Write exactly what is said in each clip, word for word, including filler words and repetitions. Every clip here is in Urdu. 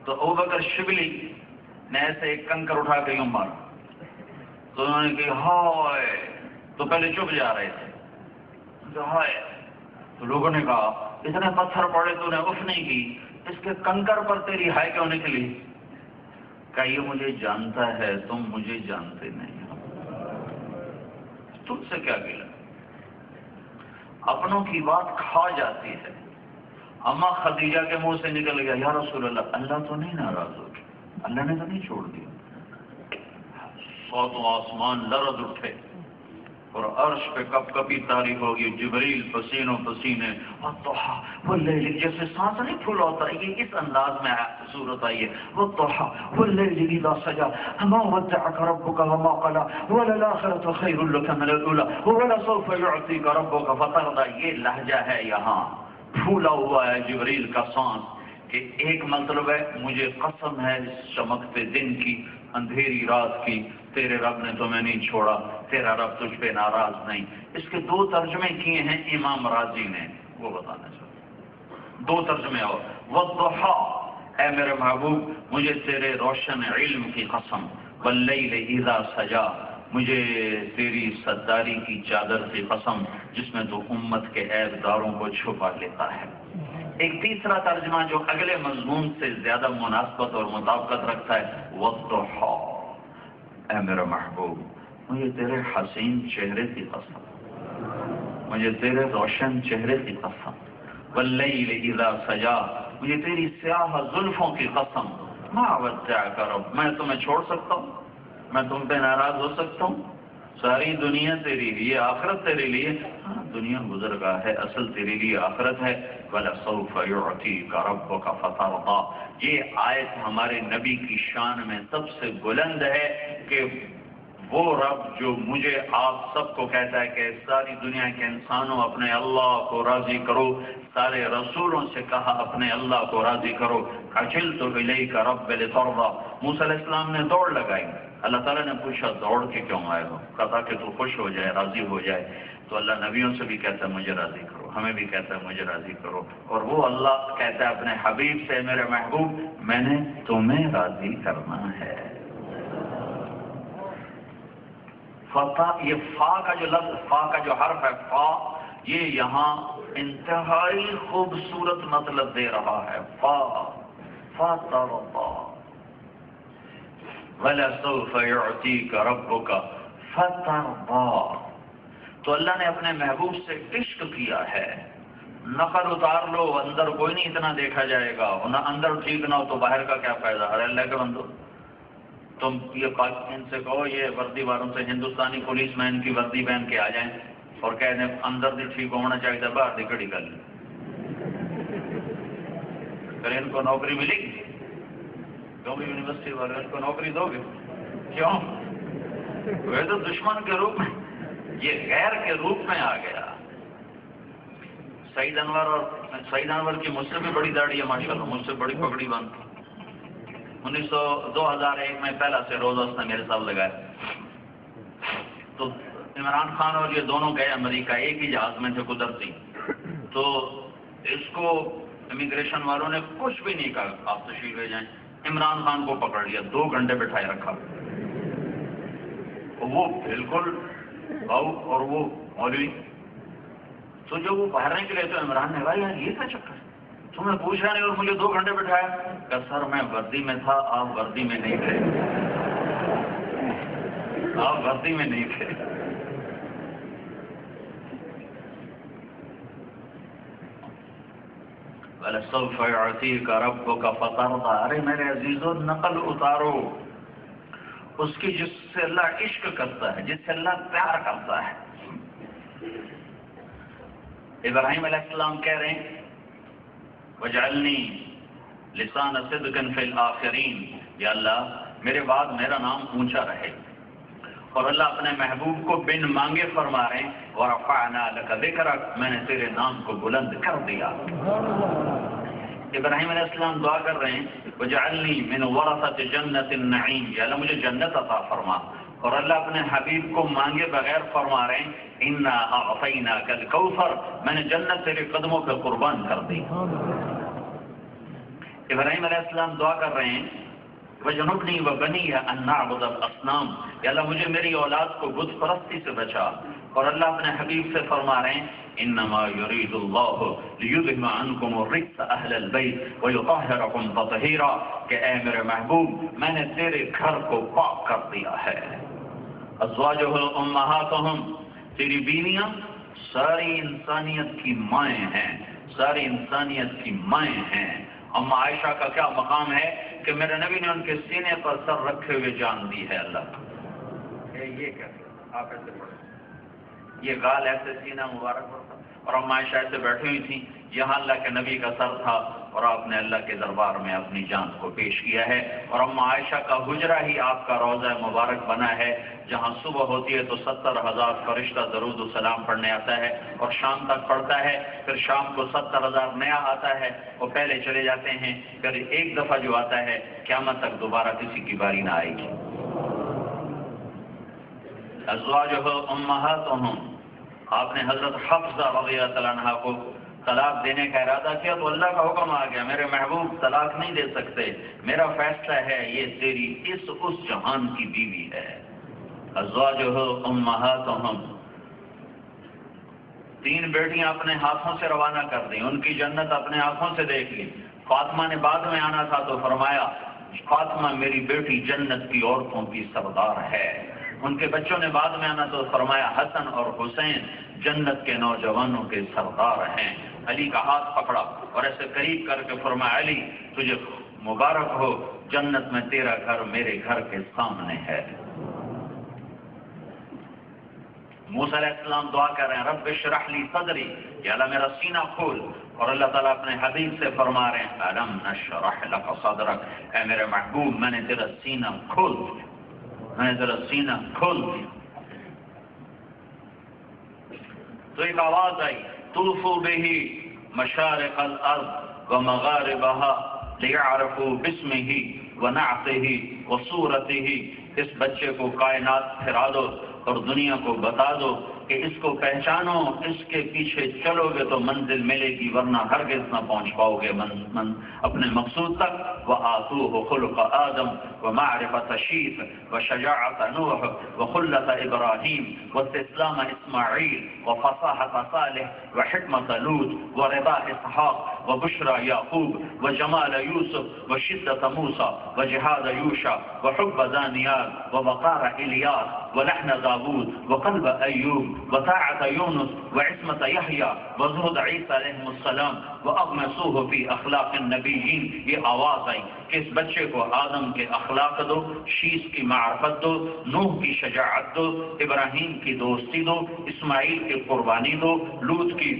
تو ابوبکر شبلی نے ایسے ایک کنکر اٹھا کے یوں مارا تو انہوں نے کہا ہائے، تو پہلے چپ جا رہے تھے، ہائے، تو لوگوں نے کہا اتنے پتھر پڑے تو نے اف نہیں کی، اس کے کنکر پر تیری ہائے کیوں نکلی؟ کہ یہ مجھے جانتا ہے، تم مجھے جانتے نہیں، تم سے کیا گلا؟ اپنوں کی بات کھا جاتی ہے۔ اما خدیجہ کے منہ سے نکل گیا یا رسول اللہ، اللہ تو نہیں ناراض ہو گیا، اللہ نے تو نہیں چھوڑ دیا۔ ساتوں آسمان لرز اٹھے اور عرش پہ کپ کپی تاریخ ہوگی، جبریل پسینوں پسینے، والضحیٰ واللیل، جیسے سانس نہیں پھولا ہوتا ہے، یہ اس انداز میں صورت آئی ہے، والضحیٰ واللیل اذا سجا ما ودعك ربك وما قلى وللآخرة خير لك من الأولى ولسوف يعطيك ربك فترضى۔ یہ لہجہ ہے یہاں، پھولا ہوا ہے جبریل کا سانس کہ ایک مطلب ہے مجھے قسم ہے اس چمکتے دن کی، اندھیری رات کی، تیرے رب نے تمہیں نہیں چھوڑا، تیرا رب تجھ پہ ناراض نہیں۔ اس کے دو ترجمے کیے ہیں امام راضی نے، وہ بتانا چاہتا دو ترجمے اور والضحیٰ، اے میرے محبوب مجھے تیرے روشن علم کی قسم، واللیل اذا سجا، مجھے تیری ستاری کی چادر کی قسم جس میں تو امت کے عیب داروں کو چھپا لیتا ہے۔ ایک تیسرا ترجمہ جو اگلے مضمون سے زیادہ مناسبت اور مطابقت رکھتا ہے، والضحیٰ، اے میرا محبوب مجھے تیرے حسین چہرے کی قسم، مجھے تیرے روشن چہرے کی قسم، واللیل اذا سجا، مجھے تیری سیاہ زلفوں کی قسم، ما ودعک رب، میں تمہیں چھوڑ سکتا ہوں؟ میں تم پہ ناراض ہو سکتا ہوں؟ ساری دنیا تیری لیے، آخرت تیرے لیے، ہاں دنیا گزرگاہ ہے، اصل تیرے لیے آخرت ہے۔ وَلَسَوْفَ يُعْطِيكَ رَبُّكَ فَتَرْضَىٰ، یہ آیت ہمارے نبی کی شان میں سب سے بلند ہے کہ وہ رب جو مجھے آپ سب کو کہتا ہے کہ ساری دنیا کے انسانوں اپنے اللہ کو راضی کرو، سارے رسولوں سے کہا اپنے اللہ کو راضی کرو، عجلت الیک رب لترضیٰ، موسیٰ علیہ السلام نے دوڑ لگائی، اللہ تعالیٰ نے پوچھا دوڑ کے کیوں آئے ہو؟ کہا کہ تو خوش ہو جائے، راضی ہو جائے۔ تو اللہ نبیوں سے بھی کہتا ہے مجھے راضی کرو، ہمیں بھی کہتا ہے مجھے راضی کرو، اور وہ اللہ کہتا ہے اپنے حبیب سے میرے محبوب میں نے تمہیں راضی کرنا ہے۔ فتا، یہ فا کا جو لفظ، فا کا جو حرف ہے فا، یہ یہاں انتہائی خوبصورت مطلب دے رہا ہے۔ فا فترضیٰ وَلَسَوْفَ يُعْطِيكَ رَبُّكَ فَتَرْضَىٰ، تو اللہ نے اپنے محبوب سے عشق کیا ہے۔ نقل اتار لو، اندر کوئی نہیں اتنا دیکھا جائے گا، نہ اندر ٹھیک نہ ہو تو باہر کا کیا فائدہ؟ ارے اللہ کے بندو، تم یہ پاکستان سے کہو یہ وردی والوں سے ہندوستانی پولیس مین کی وردی پہن کے آ جائیں اور کہہ دیں اندر بھی ٹھیک ہونا چاہیے، باہر دی کڑی گل، پھر ان کو نوکری ملے گی؟ کیوں بھی یونیورسٹی والے ان کو نوکری دو گے؟ کیوں؟ وہ تو دشمن کے روپ میں، یہ غیر کے روپ میں آ گیا۔ سعید انور اور سعید انور کی مجھ سے بھی بڑی داڑھی ہے ماشاءاللہ، مجھ سے بڑی پگڑی باندھ، انیس سو دو ہزار ایک میں پہلا سے روزہ اس نے میرے ساتھ لگایا۔ تو عمران خان اور یہ دونوں گئے امریکہ، ایک ہی جہاز میں تھے قدرتی، تو اس کو امیگریشن والوں نے کچھ بھی نہیں کہا آپ تشریف لے جائیں، عمران خان کو پکڑ لیا، دو گھنٹے بٹھائے رکھا، وہ بالکل باؤ اور وہ مولوی، تو جب وہ باہر نکلے تو عمران نے کہا یار یہ کیا چکر ہے، تمہیں پوچھا نہیں اور مجھے دو گھنٹے بٹھایا؟ کہ سر میں وردی میں تھا، آپ وردی میں نہیں تھے، آپ وردی میں نہیں تھے۔ وَلَسَوْفَ يُعْطِيكَ رَبُّكَ فَتَرْضَىٰ، ارے میرے عزیزو نقل اتارو اس کی جس سے اللہ عشق کرتا ہے، جس سے اللہ پیار کرتا ہے۔ ابراہیم علیہ السلام کہہ رہے ہیں وَجْعَلْنِي لِسَانَ صِدْقٍ فِي الْآخِرِينَ، یا اللہ میرے بعد میرا نام اونچا رہے، اور اللہ اپنے محبوب کو بن مانگے فرما رہے ہیں وَرَفَعْنَا لَكَ ذِكْرَكَ، میں نے تیرے نام کو بلند کر دیا۔ ابراہیم علیہ السلام دعا کر رہے ہیں وَجْعَلْنِي مِنْ وَرَثَةِ جَنَّةِ النَّعِيمِ، یا اللہ مجھے جنت عطا فرما، اور اللہ اپنے حبیب کو مانگے بغیر فرما رہے ہیں اِنَّا أَعْطَيْنَاكَ الْكَوْثَرَ، میں نے جنت تیرے قدموں پہ قربان کر دی۔ ابراہیم علیہ السلام دعا کر رہے ہیں وَجْنُبْنِي وَبَنِيَّ أَن نَّعْبُدَ الْأَصْنَامَ، یا اللہ مجھے میری اولاد کو بت پرستی سے بچا۔ اور اللہ اپنے حبیب سے فرما رہے ہیں إِنَّمَا يُرِيدُ اللَّهُ لِيُذْهِبَ عَنكُمُ الرِّجْسَ أَهْلَ الْبَيْتِ وَيُطَهِّرَكُمْ تَطْهِيرًا، کہ اے میرے محبوب میں نے تیرے گھر کو پاک کر دیا ہے۔ أَزْوَاجُهُ أُمَّهَاتُهُمْ، تیری بیویاں ساری انسانیت کی مائیں ہیں، ساری انسانیت کی مائیں ہیں۔ اما عائشہ کا کیا مقام ہے کہ میرے نبی نے ان کے سینے پر سر رکھے ہوئے جان دی ہے اللہ کو۔ یہ کیسے آپ ایسے پڑھیں، یہ گال ایسے سینہ مبارک پر تھا، اور اما عائشہ ایسے بیٹھی ہوئی تھی، یہاں اللہ کے نبی کا سر تھا اور آپ نے اللہ کے دربار میں اپنی جان کو پیش کیا ہے۔ اور اما عائشہ کا حجرہ ہی آپ کا روضہ مبارک بنا ہے، جہاں صبح ہوتی ہے تو ستر ہزار فرشتہ درود و سلام پڑھنے آتا ہے اور شام تک پڑھتا ہے، پھر شام کو ستر ہزار نیا آتا ہے، وہ پہلے چلے جاتے ہیں، پھر ایک دفعہ جو آتا ہے قیامت تک دوبارہ کسی کی باری نہ آئے گی۔ ازواجہ امہاتہم، آپ نے حضرت حفصہ رضی اللہ عنہ کو طلاق دینے کا ارادہ کیا تو اللہ کا حکم آ گیا، میرے محبوب طلاق نہیں دے سکتے، میرا فیصلہ ہے، یہ تیری اس اس جہان کی بیوی ہے۔ ازواجہ امہاتہم، تین بیٹیاں اپنے ہاتھوں سے روانہ کر دیں، ان کی جنت اپنے آنکھوں سے دیکھ لی۔ فاطمہ نے بعد میں آنا تھا تو فرمایا فاطمہ میری بیٹی جنت کی عورتوں کی سردار ہے۔ ان کے بچوں نے بعد میں آنا تو فرمایا حسن اور حسین جنت کے نوجوانوں کے سردار ہیں۔ علی کا ہاتھ پکڑا اور ایسے قریب کر کے فرمایا علی تجھے مبارک ہو، جنت میں تیرا گھر میرے گھر کے سامنے ہے۔ موسیٰ علیہ السلام دعا کر رہے ہیں رب اشرح لی صدری، یا اللہ میرا سینہ کھول، اور اللہ تعالیٰ اپنے حبیب سے فرما رہے ہیں الم نشرح لک صدرک، اے میرے محبوب میں نے تیرا سینہ کھول دیا، میں نے تیرا سینہ کھول دیا۔ تو ایک آواز آئی طوفوا بہ مشارق الارض ومغاربها لیعرفوا باسمہ ونعتہ وصورتہ، اس بچے کو کائنات پھرا دو اور دنیا کو بتا دو کہ اس کو پہچانو، اس کے پیچھے چلو گے تو منزل ملے گی، ورنہ ہرگز نہ پہنچ پاؤ گے من من اپنے مقصود تک۔ وَآتُوهُ خُلُقَ آدم وَمَعْرِفَةَ شِيث وَشَجَاعَةَ نُوح وَخُلَّةَ إِبْرَاهِيم وَاسْتِسْلَامَ إِسْمَاعِيل وَفَصَاحَةَ صَالِح وَحِكْمَةَ لُوط وَرِضَاءَ إِسْحَاقَ وَبُشْرَى يَعْقُوب وَجَمَالَ يُوسُف وَشِدَّةَ مُوسَى وَجِهَادَ يُوشَع وَحُبَّ دانيال وَوَقَارَ إِلْياس وَلَحْنَ داوود وَقَلْبَ أَيُّوب وطاعة يونس وعصمة يحيى وزہد عیسیٰ علیہ السلام وأغمسوه في أخلاق النبیین۔ یہ آواز آئی کہ اس بچے کو آدم کے اخلاق دو، شیث کی معرفت دو، نوح کی شجاعت دو، ابراہیم کی دوستی دو، اسماعیل کی قربانی دو، لوط کی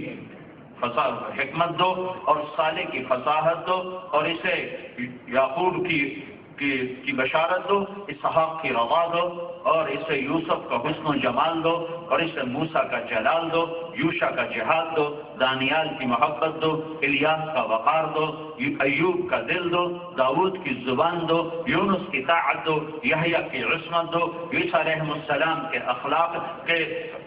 حکمت دو اور صالح کی فصاحت دو، اور اسے یعقوب کی کی, کی بشارت دو، اسحاق کی رضا دو، اور اسے یوسف کا حسن و جمال دو، اور اسے موسیٰ کا جلال دو، یوشع کا جہاد دو، دانیال کی محبت دو، الیاس کا وقار دو، ایوب کا دل دو، داود کی زبان دو، یونس کی طاعت دو، یحییٰ کی عصمت دو، عیسیٰ علیہ السلام کے اخلاق کے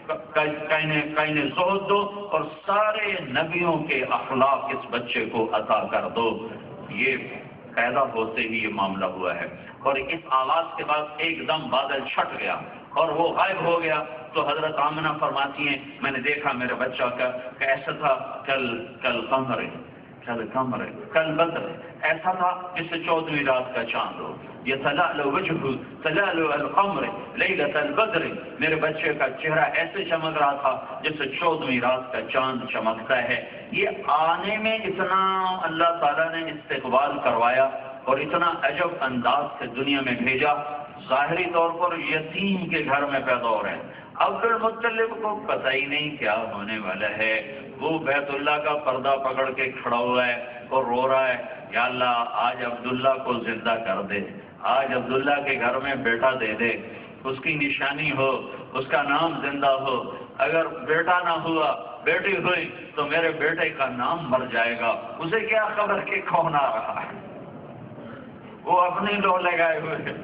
کائن زہد دو، اور سارے نبیوں کے اخلاق اس بچے کو عطا کر دو۔ یہ پیدا ہوتے ہی یہ معاملہ ہوا ہے، اور اس آواز کے بعد ایک دم بادل چھٹ گیا اور وہ غائب ہو گیا۔ تو حضرت آمنہ فرماتی ہیں میں نے دیکھا میرے بچہ کا کہ ایسا تھا کل کل قمر کل قمر کل بدر، ایسا تھا جس سے چودہویں رات کا چاند ہو، یہ تلألؤ وجہ تلألؤ القمر لیلۃ البدر، میرے بچے کا چہرہ ایسے چمک رہا تھا جس سے چودہویں رات کا چاند چمکتا ہے۔ یہ آنے میں اتنا اللہ تعالیٰ نے استقبال کروایا اور اتنا عجب انداز سے دنیا میں بھیجا، ظاہری طور پر یتیم کے گھر میں پیدا ہو رہے ہیں۔ عبد المطلب کو پتہ ہی نہیں کیا ہونے والا ہے، وہ بیت اللہ کا پردہ پکڑ کے کھڑا ہوا ہے اور رو رہا ہے یا اللہ آج عبداللہ کو زندہ کر دے، آج عبداللہ کے گھر میں بیٹا دے دے، اس کی نشانی ہو، اس کا نام زندہ ہو، اگر بیٹا نہ ہوا بیٹی ہوئی تو میرے بیٹے کا نام مر جائے گا، اسے کیا خبر کہ کون آ رہا ہے، وہ اپنی لو لگائے ہوئے ہیں۔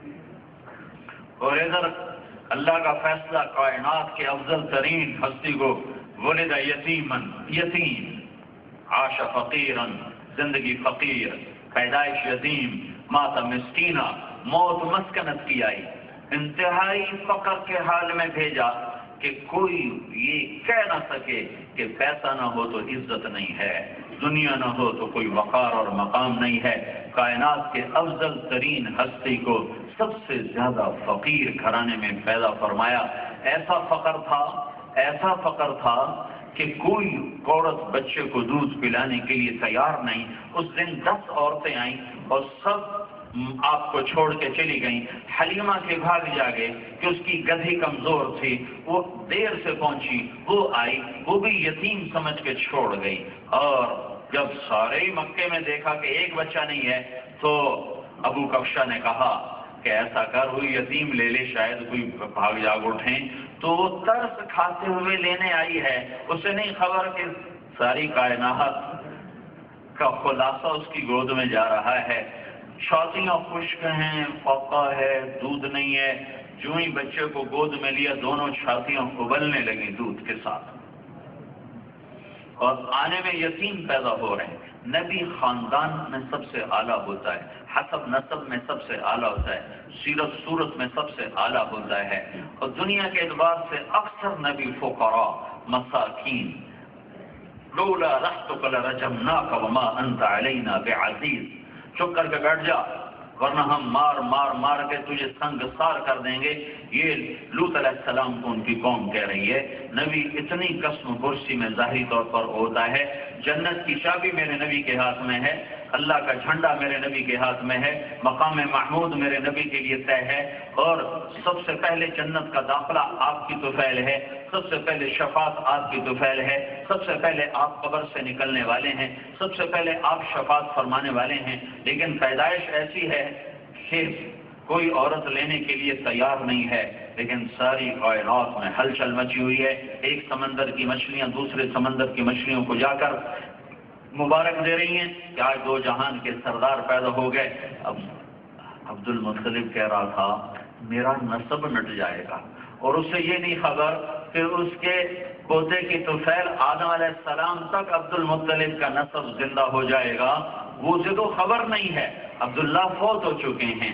اور ادھر اللہ کا فیصلہ کائنات کے افضل ترین ہستی کو ولد یتیمن، یتیم، عاش فقیرن، زندگی فقیر، پیدائش یتیم، مات مسکینہ، موت مسکنت کی آئی، انتہائی فقر کے حال میں بھیجا کہ کوئی یہ کہہ نہ سکے کہ پیسہ نہ ہو تو عزت نہیں ہے، دنیا نہ ہو تو کوئی وقار اور مقام نہیں ہے۔ کائنات کے افضل ترین ہستی کو سب سے زیادہ فقیر گھرانے میں پیدا فرمایا۔ ایسا فقر تھا ایسا فقر تھا کہ کوئی عورت بچے کو دودھ پلانے کے لیے تیار نہیں۔ اس دن دس عورتیں آئیں اور سب آپ کو چھوڑ کے چلی گئیں۔ حلیمہ کے بھاگ جاگے کہ اس کی گدھی کمزور تھی، وہ دیر سے پہنچی، وہ آئی، وہ بھی یتیم سمجھ کے چھوڑ گئی۔ اور جب سارے ہی مکے میں دیکھا کہ ایک بچہ نہیں ہے تو ابو کفشا نے کہا کہ ایسا کر وہ یتیم لے لے، شاید کوئی بھاگ جاگ اٹھیں۔ تو وہ ترس کھاتے ہوئے لینے آئی ہے، اسے نہیں خبر کہ ساری کائنات کا خلاصہ اس کی گود میں جا رہا ہے۔ چھاتیاں خشک ہیں، فوقا ہے، دودھ نہیں ہے۔ جو ہی بچے کو گود میں لیا دونوں چھاتیاں ابلنے لگیں دودھ کے ساتھ، اور آنے میں یتیم پیدا ہو رہے ہیں۔ نبی خاندان میں سب سے اعلیٰ ہوتا ہے، حسب نسب میں سب سے اعلیٰ ہوتا ہے، سیرت صورت میں سب سے اعلیٰ ہوتا ہے، اور دنیا کے اعتبار سے اکثر نبی فقراء، مساکین، لولا رحتک لرجمناک وما انت علینا بعزیز، چپ کر کے بیٹھ جا ورنہ ہم مار مار مار کے تجھے سنگ سار کر دیں گے۔ یہ لوط علیہ السلام کو ان کی قوم کہہ رہی ہے۔ نبی اتنی قسم پرسی میں ظاہری طور پر ہوتا ہے، جنت کی چابی میرے نبی کے ہاتھ میں ہے، اللہ کا جھنڈا میرے نبی کے ہاتھ میں ہے، مقام محمود میرے نبی کے لیے طے ہے، اور سب سے پہلے جنت کا داخلہ آپ کی طفیل ہے، سب سے پہلے شفاعت آپ کی طفیل ہے، سب سے پہلے آپ قبر سے نکلنے والے ہیں، سب سے پہلے آپ شفاعت فرمانے والے ہیں۔ لیکن پیدائش ایسی ہے کہ کوئی عورت لینے کے لیے تیار نہیں ہے، لیکن ساری کائنات میں ہلچل مچی ہوئی ہے۔ ایک سمندر کی مچھلیاں دوسرے سمندر کی مچھلیوں کو جا کر مبارک دے رہی ہیں کہ آج دو جہان کے سردار پیدا ہو گئے۔ اب عبد المطلب کہہ رہا تھا میرا نسب مٹ جائے گا، اور اسے یہ نہیں خبر کہ اس کے پوتے کی طفیل آدم علیہ السلام تک عبد المطلب کا نسب زندہ ہو جائے گا، وہ اسے تو خبر نہیں ہے۔ عبداللہ فوت ہو چکے ہیں،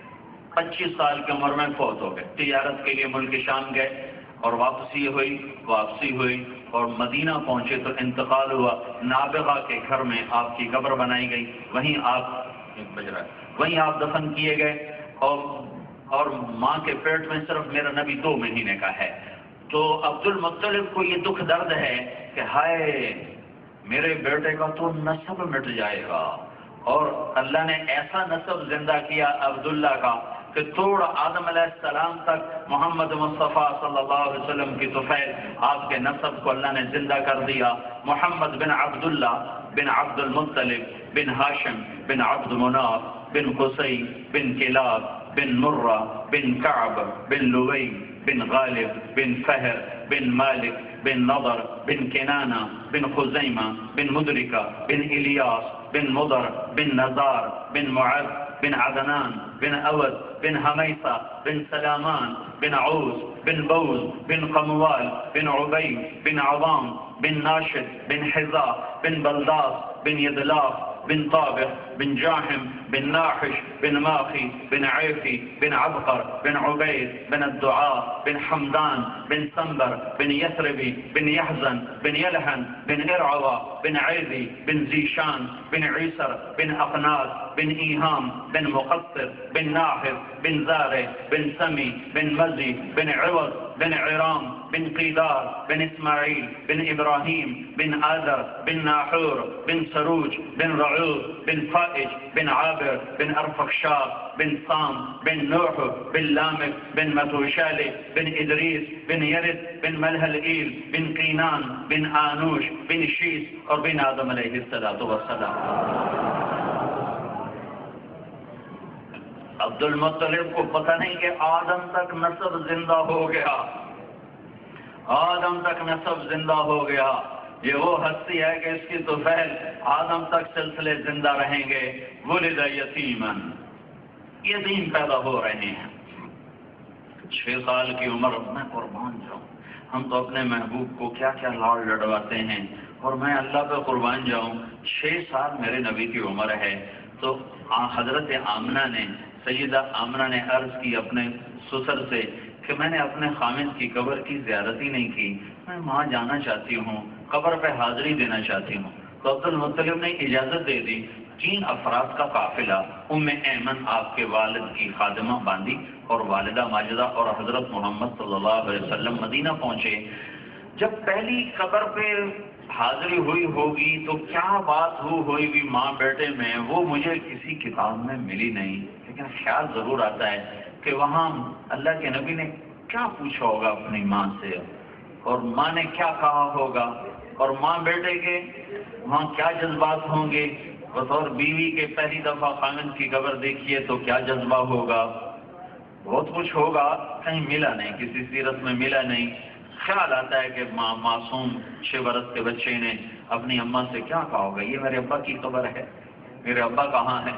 پچیس سال کی عمر میں فوت ہو گئے، تجارت کے لیے ملک شام گئے اور واپسی ہوئی واپسی ہوئی اور مدینہ پہنچے تو انتقال ہوا۔ نابغہ کے گھر میں آپ کی قبر بنائی گئی، وہیں آپ ایک بج رہا ہے وہیں آپ دفن کیے گئے، اور اور ماں کے پیٹ میں صرف میرا نبی دو مہینے کا ہے۔ تو عبد المطلب کو یہ دکھ درد ہے کہ ہائے میرے بیٹے کا تو نسب مٹ جائے گا، اور اللہ نے ایسا نسب زندہ کیا عبداللہ کا کہ توڑ آدم علیہ السلام تک محمد مصطفیٰ صلی اللہ علیہ وسلم کی طفیل آپ کے نسب کو اللہ نے زندہ کر دیا۔ محمد بن عبداللہ بن عبد المطلب بن ہاشم بن عبد مناف بن قصی بن کلاب بن مرہ بن کعب بن لوی بن غالب بن فہر بن مالک بن نضر بن کنانہ بن خزیمہ بن مدرکہ بن الیاس بن مضر بن نزار بن معد بن عدنان بن اود بن حمیصہ بن سلامان بن عوز بن بوز بن قموال بن عبید بن عوام بن ناشد بن حذا بن بلداس بن یدلاف بن طابق بن جاحم بن ناحش بن ماخي بن عيفي بن عبقر بن عبيد بن الدعاء بن حمدان بن سنبر بن يثربي بن يحزن بن يلهن بن إرعوى بن عيذي بن زيشان بن عيسر بن أقناط بن إيهام بن مقصر بن ناحر بن زارع بن سمي بن مزي بن عوض بن عرام بن قيدار بن إسماعيل بن إبراهيم بن آذر بن ناحور بن سروج بن رعوذ بن فائج بن عابر بن أرفخشاد بن صام بن نوح بن لامك بن متوشالي بن إدريس بن يرد بن ملهلئيل بن قينان بن آنوش بن شيس اور بن آدم علیہ الصلوۃ والسلام۔ عبد المطلب کو پتہ نہیں کہ آدم تک نسب زندہ ہو گیا، آدم تک نسب زندہ ہو گیا۔ یہ وہ ہستی ہے کہ اس کی طفیل آدم تک سلسلے زندہ رہیں گے۔ ولد یتیماً، یتیم پیدا ہو رہے ہیں۔ چھ سال کی عمر میں قربان جاؤں، ہم تو اپنے محبوب کو کیا کیا لاڑ لڑواتے ہیں، اور میں اللہ پہ قربان جاؤں چھ سال میرے نبی کی عمر ہے تو حضرت آمنہ نے سیدہ آمنہ نے عرض کی اپنے سسر سے کہ میں نے اپنے خامد کی قبر کی زیارت ہی نہیں کی، میں وہاں جانا چاہتی ہوں، قبر پہ حاضری دینا چاہتی ہوں۔ تو عبد المطلب نے اجازت دے دی۔ تین افراد کا قافلہ ام ایمن آپ کے والد کی خادمہ باندھی اور والدہ ماجدہ اور حضرت محمد صلی اللہ علیہ وسلم مدینہ پہنچے۔ جب پہلی قبر پہ حاضری ہوئی ہوگی تو کیا بات ہو ہوئی بھی ماں بیٹے میں، وہ مجھے کسی کتاب میں ملی نہیں، لیکن خیال ضرور آتا ہے کہ وہاں اللہ کے نبی نے کیا پوچھا ہوگا اپنی ماں سے، اور ماں نے کیا کہا ہوگا، اور ماں بیٹے کے وہاں کیا جذبات ہوں گے۔ بطور بیوی کے پہلی دفعہ خامد کی قبر دیکھیے تو کیا جذبہ ہوگا، بہت کچھ ہوگا، کہیں ملا نہیں، کسی سیرت میں ملا نہیں۔ خیال آتا ہے کہ ماں معصوم چھ برس کے بچے نے اپنی اماں سے کیا کہا ہوگا، یہ میرے ابا کی قبر ہے، میرے ابا کہاں ہے۔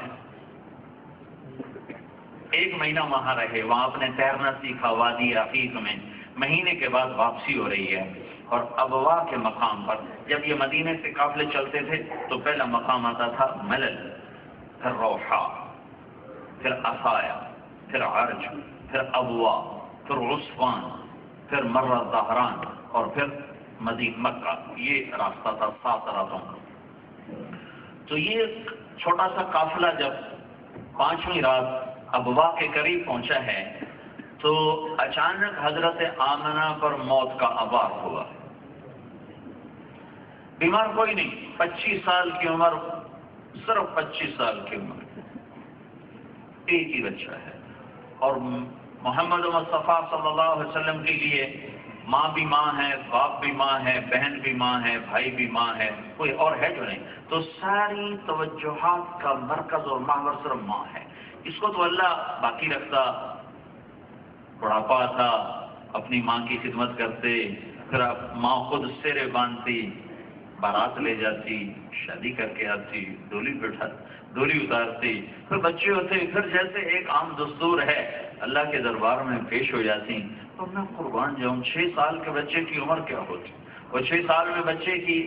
ایک مہینہ وہاں رہے، وہاں اپنے تیرنا سیکھا وادی عقیق میں۔ مہینے کے بعد واپسی ہو رہی ہے، اور ابوا کے مقام پر جب یہ مدینے سے قافلے چلتے تھے تو پہلا مقام آتا تھا ملل، پھر روحا، پھر عصایا، پھر عرج، پھر ابوا، پھر عصفان، پھر مرہ زہران، اور پھر مدینہ مکہ۔ یہ راستہ تھا سات راتوں کا۔ تو یہ چھوٹا سا قافلہ جب پانچویں رات ابوا کے قریب پہنچا ہے تو اچانک حضرت آمنہ پر موت کا آبار ہوا۔ بیمار کوئی نہیں، پچیس سال کی عمر، صرف پچیس سال کی عمر، ایک ہی بچہ ہے، اور محمد مصطفیٰ صلی اللہ علیہ وسلم کے لیے ماں بھی ماں ہے، باپ بھی ماں ہے، بہن بھی ماں ہے، بھائی بھی ماں ہے، کوئی اور ہے جو نہیں۔ تو ساری توجہات کا مرکز اور محور صرف ماں ہے۔ اس کو تو اللہ باقی رکھتا، بڑھاپا تھا، اپنی ماں کی خدمت کرتے، پھر ماں خود سرے باندھتی، بارات لے جاتی، شادی کر کے آتی، ڈولی بٹھا ڈولی اتارتی، پھر بچے ہوتے، پھر جیسے ایک عام دستور ہے اللہ کے دربار میں پیش ہو جاتی۔ تو میں قربان جاؤں، چھ سال کے بچے کی عمر کیا ہوتی، اور چھ سال میں بچے کی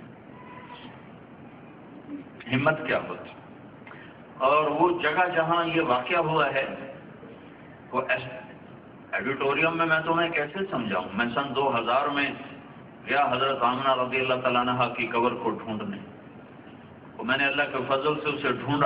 ہمت کیا ہوتی۔ اور وہ جگہ جہاں یہ واقعہ ہوا ہے وہ ایڈیٹوریم میں میں تمہیں کیسے سمجھاؤں۔ میں سن دو ہزار میں گیا حضرت آمنہ رضی اللہ تعالیٰ عنہا کی قبر کو ڈھونڈنے، تو میں نے اللہ کے فضل سے اسے ڈھونڈا۔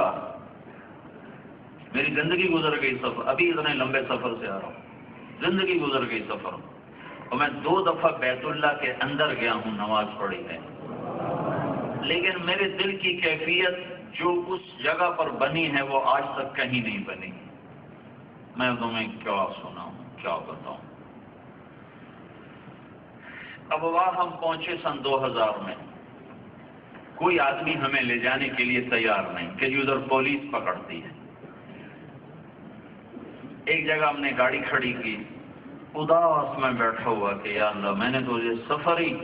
میری زندگی گزر گئی سفر، ابھی اتنے لمبے سفر سے آ رہا ہوں، زندگی گزر گئی سفر، اور میں دو دفعہ بیت اللہ کے اندر گیا ہوں، نماز پڑھی ہے، لیکن میرے دل کی کیفیت جو اس جگہ پر بنی ہے وہ آج تک کہیں نہیں بنی۔ میں تمہیں کیا سناؤں، کیا بتاؤں۔ اب وہاں ہم پہنچے سن دو ہزار میں، کوئی آدمی ہمیں لے جانے کے لیے تیار نہیں کہ جی ادھر پولیس پکڑتی ہے۔ ایک جگہ ہم نے گاڑی کھڑی کی، اداس میں بیٹھا ہوا کہ یا اللہ، میں نے تو یہ سفر ہی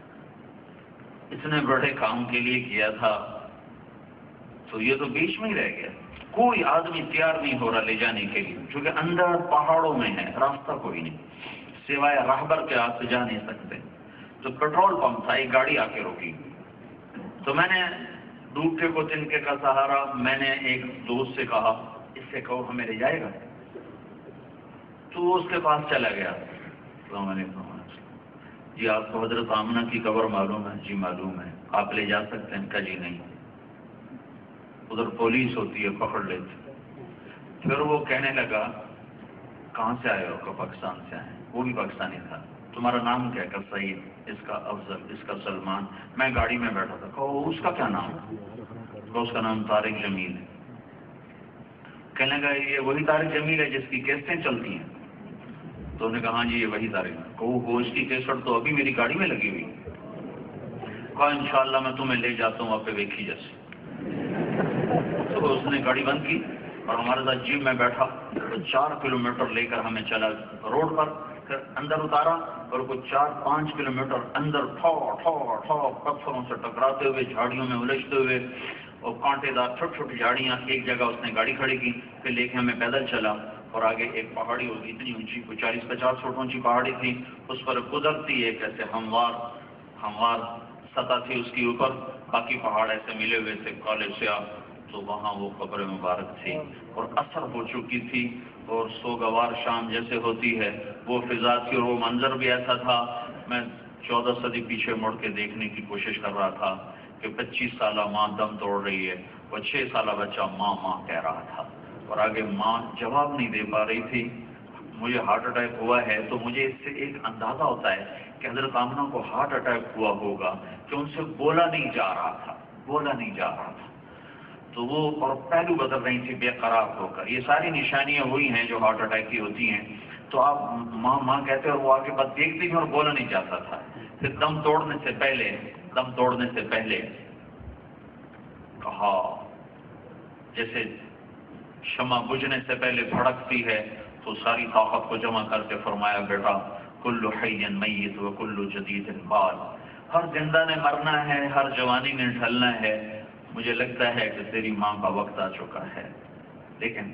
اتنے بڑے کام کے لیے کیا تھا، تو یہ تو بیچ میں ہی رہ گیا۔ کوئی آدمی تیار نہیں ہو رہا لے جانے کے لیے، چونکہ اندر پہاڑوں میں ہے، راستہ کوئی نہیں، سوائے راہبر کے ہاتھ سے جا نہیں سکتے۔ تو پیٹرول پمپ تھا، ایک گاڑی آ کے روکی، تو میں نے ڈوبتے کو تنکے کا سہارا، میں نے ایک دوست سے کہا اس سے کہو ہمیں لے جائے گا، تو وہ اس کے پاس چلا گیا۔ السلام علیکم، جی آپ کو حضرت آمنہ کی قبر معلوم ہے؟ جی معلوم ہے، آپ لے جا سکتے ہیں؟ کہا جی نہیں، ادھر پولیس ہوتی ہے، پکڑ لیتے۔ پھر وہ کہنے لگا کہاں سے آئے ہو؟ کہ پاکستان سے آئے۔ وہ بھی پاکستانی تھا۔ تمہارا نام کیا؟ کہ سعید، اس کا افضل، اس کا سلمان۔ میں گاڑی میں بیٹھا تھا، کہو اس کا کیا نام ہے؟ کہ اس کا نام طارق جمیل ہے۔ کہنے لگا یہ وہی طارق جمیل ہے جس کی کیسٹیں چلتی ہیں؟ تو انہوں نے کہا ہاں جی یہ وہی طارق ہے۔ کہو وہ اس کی کیسٹ تو ابھی میری گاڑی میں لگی ہوئی۔ کہا انشاءاللہ میں تمہیں لے جاتا ہوں، آپ پہ ویکھی جیسے۔ تو اس نے گاڑی بند کی اور ہمارے ساتھ جیپ میں بیٹھا، تو چار کلومیٹر لے کر ہمیں چلا روڈ پر، پھر اندر اتارا، اور کوئی چار پانچ کلومیٹر اندر ٹھو ٹھو ٹھو پتھروں سے ٹکراتے ہوئے، جھاڑیوں میں الجھتے ہوئے، اور کانٹے دار چھوٹی چھوٹی جھاڑیاں۔ ایک جگہ اس نے گاڑی کھڑی کی، پھر لے کے ہمیں پیدل چلا، اور آگے ایک پہاڑی ہوگی اتنی اونچی، کوئی چالیس پچاس فٹ اونچی پہاڑی تھی، اس پر قدرتی ایک ایسے ہموار ہموار سطح تھی اس کے اوپر، باقی پہاڑ ایسے ملے ہوئے تھے کالے سیاہ، تو وہاں وہ قبر مبارک تھی اور اثر ہو چکی تھی اور سوگوار شام جیسے ہوتی ہے وہ فضا تھی اور وہ منظر بھی ایسا تھا. میں چودہ صدی پیچھے مڑ کے دیکھنے کی کوشش کر رہا تھا کہ پچیس سالہ ماں دم توڑ رہی ہے اور چھ سالہ بچہ ماں ماں کہہ رہا تھا اور آگے ماں جواب نہیں دے پا رہی تھی. مجھے ہارٹ اٹیک ہوا ہے تو مجھے اس سے ایک اندازہ ہوتا ہے کہ حضرت آمنہ کو ہارٹ اٹیک ہوا ہوگا کہ ان سے بولا نہیں جا رہا تھا بولا نہیں جا رہا تھا تو وہ اور پہلو بدل رہی تھی بے قرار ہو کر. یہ ساری نشانیاں ہوئی ہیں جو ہارٹ اٹیک کی ہوتی ہیں. تو آپ ماں ماں کہتے اور وہ آگے بات دیکھتی تھی اور بولا نہیں جاتا تھا. پھر دم توڑنے سے پہلے دم توڑنے سے پہلے کہا جیسے شمع بجھنے سے پہلے بھڑکتی ہے تو ساری طاقت کو جمع کر کے فرمایا بیٹا کل حی میت و کل جدید بال. ہر زندہ نے مرنا ہے ہر جوانی نے ڈھلنا ہے. مجھے لگتا ہے کہ تیری ماں کا وقت آ چکا ہے. لیکن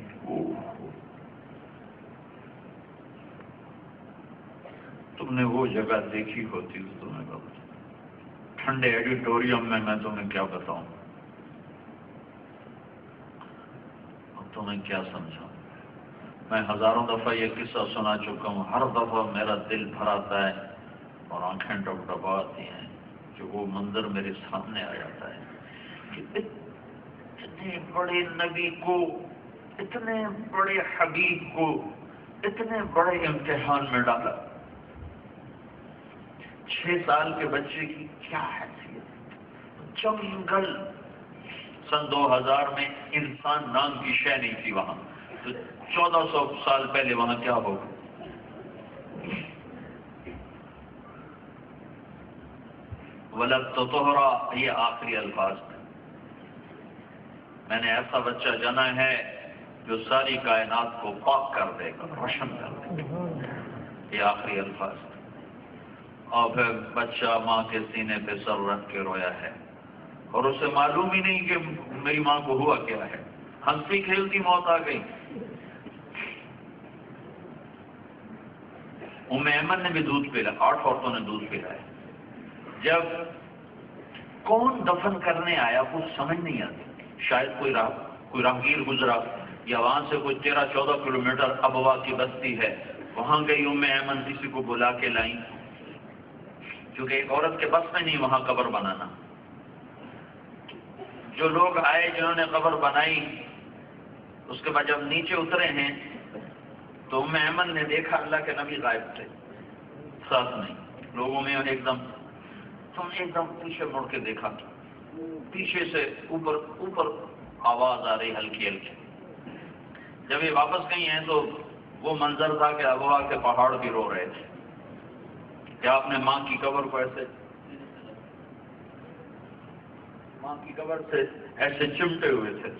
تم نے وہ جگہ دیکھی ہوتی تو تمہیں بتا ٹھنڈے ایڈیٹوریم میں میں تمہیں کیا بتاؤں اب تمہیں کیا سمجھاؤں. میں ہزاروں دفعہ یہ قصہ سنا چکا ہوں. ہر دفعہ میرا دل بھر آتا ہے اور آنکھیں ڈب ڈباتی ہیں کہ وہ منظر میرے سامنے آ جاتا ہے کہ اتنے بڑے نبی کو اتنے بڑے حبیب کو اتنے بڑے امتحان میں ڈالا. چھ سال کے بچے کی کیا حیثیت. جنگل سن دو ہزار میں انسان نام کی شے نہیں تھی وہاں. تو چودہ سو سال پہلے وہاں کیا ہوگا. ولد تو توہرا یہ آخری الفاظ تھے. میں نے ایسا بچہ جانا ہے جو ساری کائنات کو پاک کر دے گا روشن کر دے گا. یہ آخری الفاظ تھے. اور پھر بچہ ماں کے سینے پہ سر رکھ کے رویا ہے اور اسے معلوم ہی نہیں کہ میری ماں کو ہوا کیا ہے. ہنسی کھیلتی موت آ گئی. ام ایمن نے بھی دودھ پلا. آٹھ عورتوں نے دودھ پلایا. جب کون دفن کرنے آیا کچھ سمجھ نہیں آتی. شاید کوئی راہ کوئی راہگیر گزرا یا وہاں سے کوئی تیرہ چودہ کلو میٹر ابوا کی بستی ہے وہاں گئی ام ایمن کسی کو بلا کے لائی کیونکہ ایک عورت کے بس میں نہیں وہاں قبر بنانا. جو لوگ آئے جنہوں نے قبر بنائی اس کے بعد جب نیچے اترے ہیں تو ام ایمن نے دیکھا اللہ کے نبی غائب تھے ساتھ نہیں. لوگوں میں ایک دم تم ایک دم پیچھے مڑ کے دیکھا پیچھے سے اوپر اوپر آواز آ رہی ہلکی ہلکی. جب یہ واپس گئی ہیں تو وہ منظر تھا کہ ابوا کے پہاڑ بھی رو رہے تھے کہ آپ نے ماں کی قبر کو ایسے ماں کی قبر سے ایسے چمٹے ہوئے تھے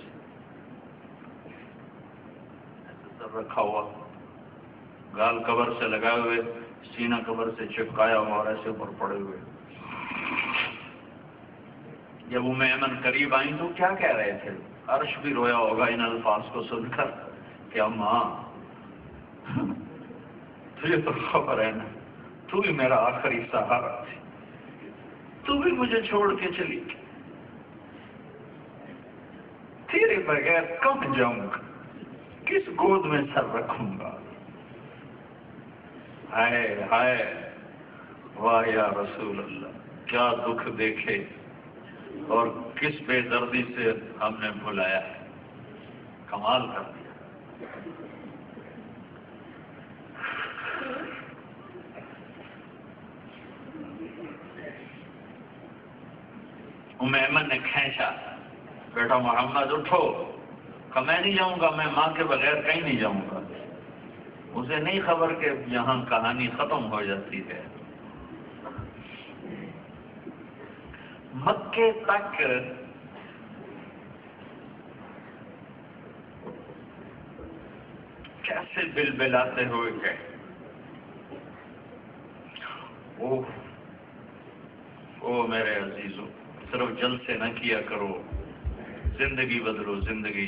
ایسے سر رکھا ہوا گال قبر سے لگائے ہوئے سینہ قبر سے چپکایا ہوا اور ایسے اوپر پڑے ہوئے. جب ام ایمن قریب آئیں تو کیا کہہ رہے تھے. عرش بھی رویا ہوگا ان الفاظ کو سن کر کہ اماں تجھے تو خبر ہے نا تو بھی میرا آخری سہارا تھی. تو بھی مجھے چھوڑ کے چلی تیرے بغیر کہاں جاؤں گا کس گود میں سر رکھوں گا. ہائے ہائے واہ یا رسول اللہ کیا دکھ دیکھے اور کس بے دردی سے ہم نے بھلایا ہے. کمال کر دیا. ام ایمن نے کھینچا بیٹا محمد اٹھو. کہ میں نہیں جاؤں گا میں ماں کے بغیر کہیں نہیں جاؤں گا. اسے نہیں خبر کہ یہاں کہانی ختم ہو جاتی ہے. مکے تک کیسے بل بلاتے ہوئے گئے. او او میرے عزیزوں صرف جلسے نہ کیا کرو زندگی بدلو زندگی.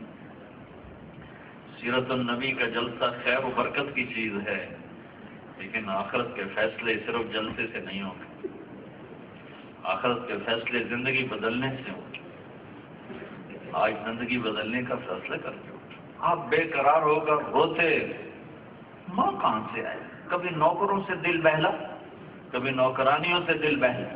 سیرت النبی کا جلسہ خیر و برکت کی چیز ہے لیکن آخرت کے فیصلے صرف جلسے سے نہیں ہوں گے. آخرت کے فیصلے زندگی بدلنے سے ہوں گے. آج زندگی بدلنے کا فیصلہ کر کے اٹھے. آپ بے قرار ہو کر روتے، ماں کہاں سے آئے؟ کبھی نوکروں سے دل بہلا، کبھی نوکرانیوں سے دل بہلا.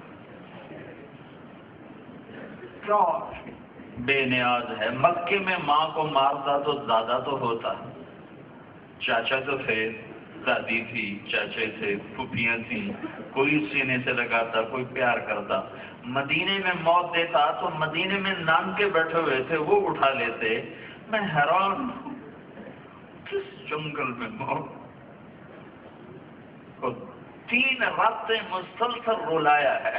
کیا بے نیاز ہے. مکے میں ماں کو مارتا تو دادا تو ہوتا، چاچا تو تھے، دادی تھی، چاچے تھے، پھوپھیاں تھیں، کوئی سینے سے لگاتا، کوئی پیار کرتا. مدینے میں موت دیتا تو مدینے میں نان کے بیٹھے ہوئے تھے وہ اٹھا لیتے. میں حیران ہوں کس جنگل میں موت کو تین راتیں مسلسل رلایا ہے.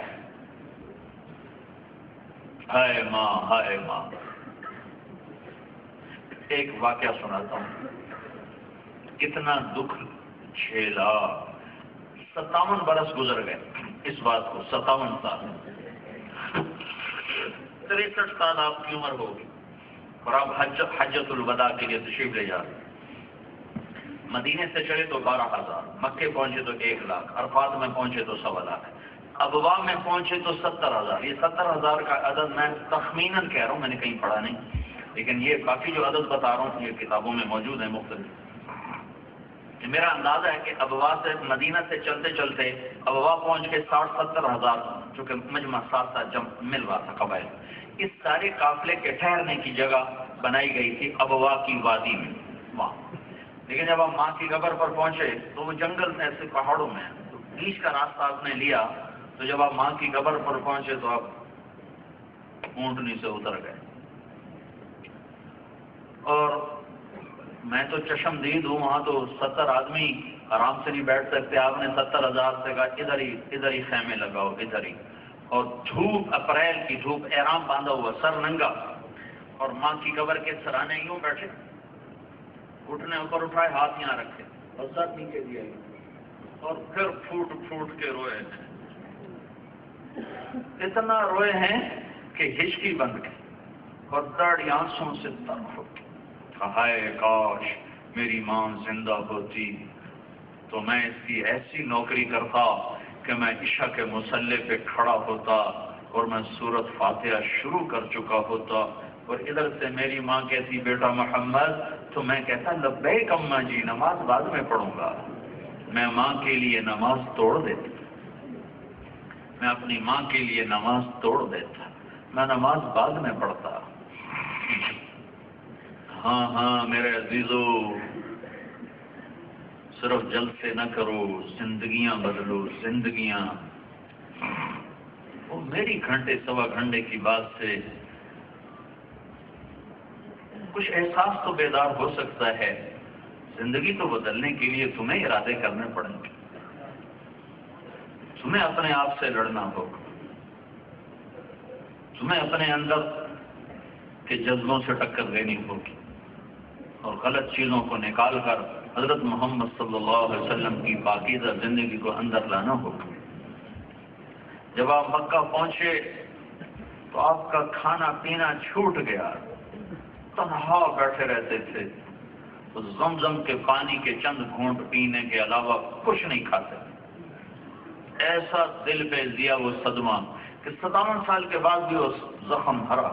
ہائے ماں، ہائے ماں. ایک واقعہ سناتا ہوں، کتنا دکھ جھیلا. ستاون برس گزر گئے اس بات کو، ستاون سال. تریسٹھ سال آپ کی عمر ہوگی اور آپ حج حجت الوداع کے لیے تشریف لے جا رہے. مدینے سے چلے تو بارہ ہزار، مکے پہنچے تو ایک لاکھ، عرفات میں پہنچے تو سوا لاکھ، ابوا میں پہنچے تو ستر ہزار. یہ ستر ہزار کا عدد میں تخمیناً کہہ رہا ہوں، میں نے کہیں پڑھا نہیں، لیکن یہ باقی جو عدد بتا رہا ہوں یہ کتابوں میں موجود ہیں مختلف. میرا اندازہ ہے کہ ابوا سے مدینہ سے چلتے چلتے ابوا پہنچ کے ساٹھ ستر ہزار، چونکہ مجمع ساتھ ساتھ جب مل رہا تھا قبائل، اس سارے قافلے کے ٹھہرنے کی جگہ بنائی گئی تھی ابوا کی وادی میں وہاں. لیکن جب آپ ماں کی قبر پر پہنچے تو وہ جنگل میں ایسے پہاڑوں میں تو بیچ کا راستہ آپ نے لیا. تو جب آپ ماں کی قبر پر پہنچے تو آپ اونٹنی سے اتر گئے. اور میں تو چشم دید ہوں، وہاں تو ستر آدمی آرام سے نہیں بیٹھ سکتے. آپ نے ستر ہزار سے کہا ادھر ہی ادھر ہی خیمے لگاؤ، ادھر ہی. اور دھوپ، اپریل کی دھوپ، احرام باندھا ہوا، سر ننگا، اور ماں کی قبر کے سرانے یوں بیٹھے، گھٹنے اوپر اٹھائے، ہاتھ یہاں رکھے اور سر نیچے دیا، اور پھر پھوٹ پھوٹ کے روئے ہیں. اتنا روئے ہیں کہ ہچکی بند گئی اور داڑھی آنسوں سے تر ہو گئی. ہائے کاش میری ماں زندہ ہوتی تو میں اس کی ایسی نوکری کرتا کہ میں عشاء کے مصلے پہ کھڑا ہوتا اور میں سورت فاتحہ شروع کر چکا ہوتا، اور ادھر سے میری ماں کہتی بیٹا محمد، تو میں کہتا لبیک اماں جی، نماز بعد میں پڑھوں گا. میں ماں کے لیے نماز توڑ دیتا، میں اپنی ماں کے لیے نماز توڑ دیتا، میں نماز بعد میں پڑھتا. ہاں ہاں میرے عزیزو، صرف جلسے نہ کرو، زندگیاں بدلو، زندگیاں. وہ میری گھنٹے سوا گھنٹے کی بات سے کچھ احساس تو بیدار ہو سکتا ہے. زندگی تو بدلنے کے لیے تمہیں ارادے کرنے پڑیں گے، تمہیں اپنے آپ سے لڑنا ہوگا، تمہیں اپنے اندر کے جذبوں سے ٹکر دینی ہوگی اور غلط چیزوں کو نکال کر حضرت محمد صلی اللہ علیہ وسلم کی پاکیزہ زندگی کو اندر لانا ہوگا. جب آپ مکہ پہنچے تو آپ کا کھانا پینا چھوٹ گیا، تنہا بیٹھے رہتے تھے. اس زمزم کے پانی کے چند گھونٹ پینے کے علاوہ کچھ نہیں کھاتے. ایسا دل پہ دیا وہ صدمہ کہ ستاون سال کے بعد بھی وہ زخم ہرا.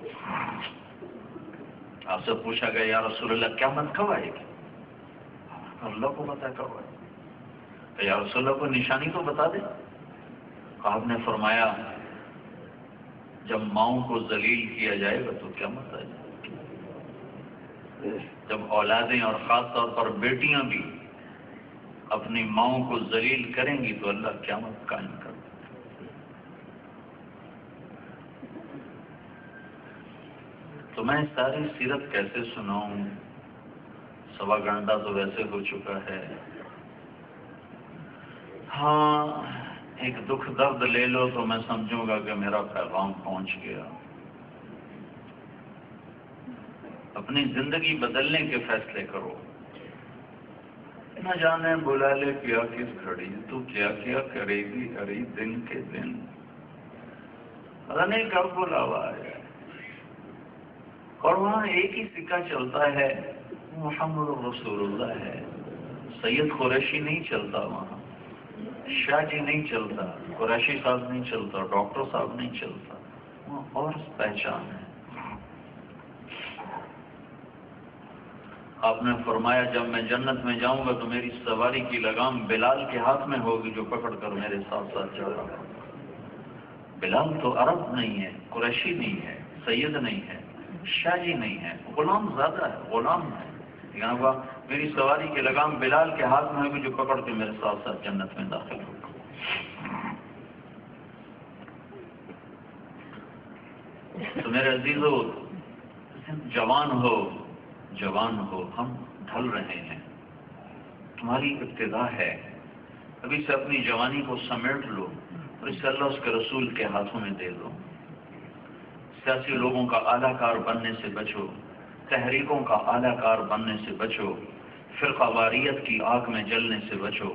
آپ سے پوچھا گیا یا رسول اللہ قیامت کب آئے گی؟ اللہ کو پتا کب آئے گی. یا رسول اللہ کو نشانی تو بتا دیں. آپ نے فرمایا جب ماؤں کو ذلیل کیا جائے گا تو قیامت آئے گی. جب اولادیں اور خاص طور پر بیٹیاں بھی اپنی ماؤں کو ذلیل کریں گی تو اللہ قیامت قائم کر دے. تو میں ساری سیرت کیسے سناؤں؟ سوا گھنٹہ تو ویسے ہو چکا ہے. ہاں ایک دکھ درد لے لو تو میں سمجھوں گا کہ میرا پیغام پہنچ گیا. اپنی زندگی بدلنے کے فیصلے کرو. نہ جانے بلا لے پیا کس گھڑی، تو کیا کیا کرے گی ہری دن کے دن. پتہ نہیں کب بلاوا ہے. اور وہاں ایک ہی سکہ چلتا ہے، محمد رسول اللہ ہے. سید قریشی نہیں چلتا، وہاں شاہ جی نہیں چلتا، قریشی صاحب نہیں چلتا، ڈاکٹر صاحب نہیں چلتا. وہاں اور پہچان ہے. آپ نے فرمایا جب میں جنت میں جاؤں گا تو میری سواری کی لگام بلال کے ہاتھ میں ہوگی جو پکڑ کر میرے ساتھ ساتھ جا رہا ہے۔ بلال تو عرب نہیں ہے، قریشی نہیں ہے، سید نہیں ہے، شاہی نہیں ہے، غلام زیادہ ہے، غلام ہے، لیکن وہ میری سواری کی لگام بلال کے ہاتھ میں ہوگی جو پکڑ کے میرے ساتھ ساتھ جنت میں داخل ہوگا۔ تو میرے عزیزو، جوان ہو جوان ہو ہم ڈھل رہے ہیں، تمہاری ابتدا ہے، ابھی سے اپنی جوانی کو سمیٹ لو اور اسے اللہ اس کے رسول کے ہاتھوں میں دے دو۔ سیاسی لوگوں کا اعلی کار بننے سے بچو، تحریکوں کا اعلی کار بننے سے بچو، فرقہ واریت کی آگ میں جلنے سے بچو،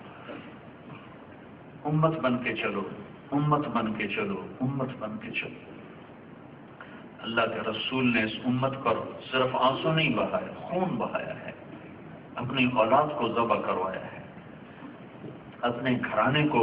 امت بن کے چلو، امت بن کے چلو، امت بن کے چلو۔ اللہ کے رسول نے اس امت پر صرف آنسو نہیں بہائے، خون بہایا ہے، اپنی اولاد کو ذبح کروایا ہے، اپنے گھرانے کو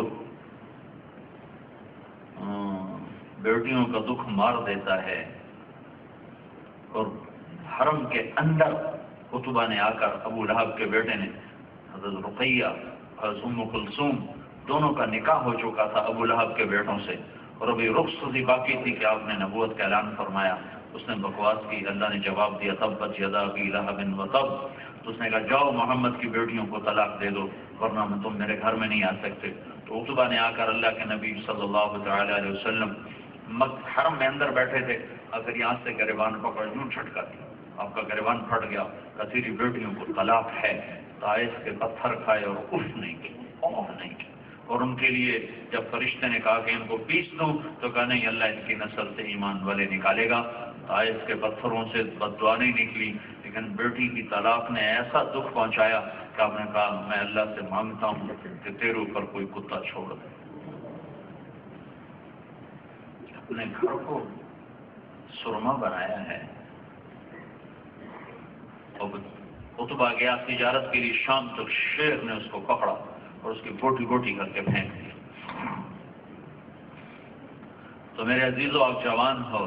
بیٹیوں کا دکھ مار دیتا ہے، اور حرم کے اندر عتبہ نے آ کر، ابو لہب کے بیٹے نے، حضرت رقیہ حضرت ام کلثوم دونوں کا نکاح ہو چکا تھا ابو لہب کے بیٹوں سے، اور ابھی رخصتی باقی تھی کہ آپ نے نبوت کا اعلان فرمایا۔ اس نے بکواس کی، اللہ نے جواب دیا تبت یدا ابی لہب وتب، تو اس نے کہا جاؤ محمد کی بیٹیوں کو طلاق دے دو ورنہ میں تم میرے گھر میں نہیں آ سکتے۔ تو عتبہ نے آ کر اللہ کے نبی صلی اللہ تعالی علیہ وسلم حرم میں اندر بیٹھے تھے، اگر یہاں سے گریبان پکڑ یوں چھٹکا دیا، آپ کا گریبان پھٹ گیا، کثیری بیٹیوں کو طلاق ہے۔ طائف کے پتھر کھائے اور اف نہیں کی، اوہ نہیں کی، اور ان کے لیے جب فرشتے نے کہا کہ ان کو پیس دوں تو کہا نہیں، اللہ ان کی نسل سے ایمان والے نکالے گا۔ طائف کے پتھروں سے بد دعا نہیں نکلی، لیکن بیٹی کی طلاق نے ایسا دکھ پہنچایا کہ آپ نے کہا میں اللہ سے مانگتا ہوں کہ تیرے اوپر کوئی کتا چھوڑ دے۔ اپنے گھر کو سرما بنایا ہے۔ عتبہ گیا تجارت کے لیے شام تک، شیر نے اس کو پکڑا اور اس کی گوٹی گوٹی کر کے پھینک دیا۔ تو میرے عزیزو، آپ جوان ہو،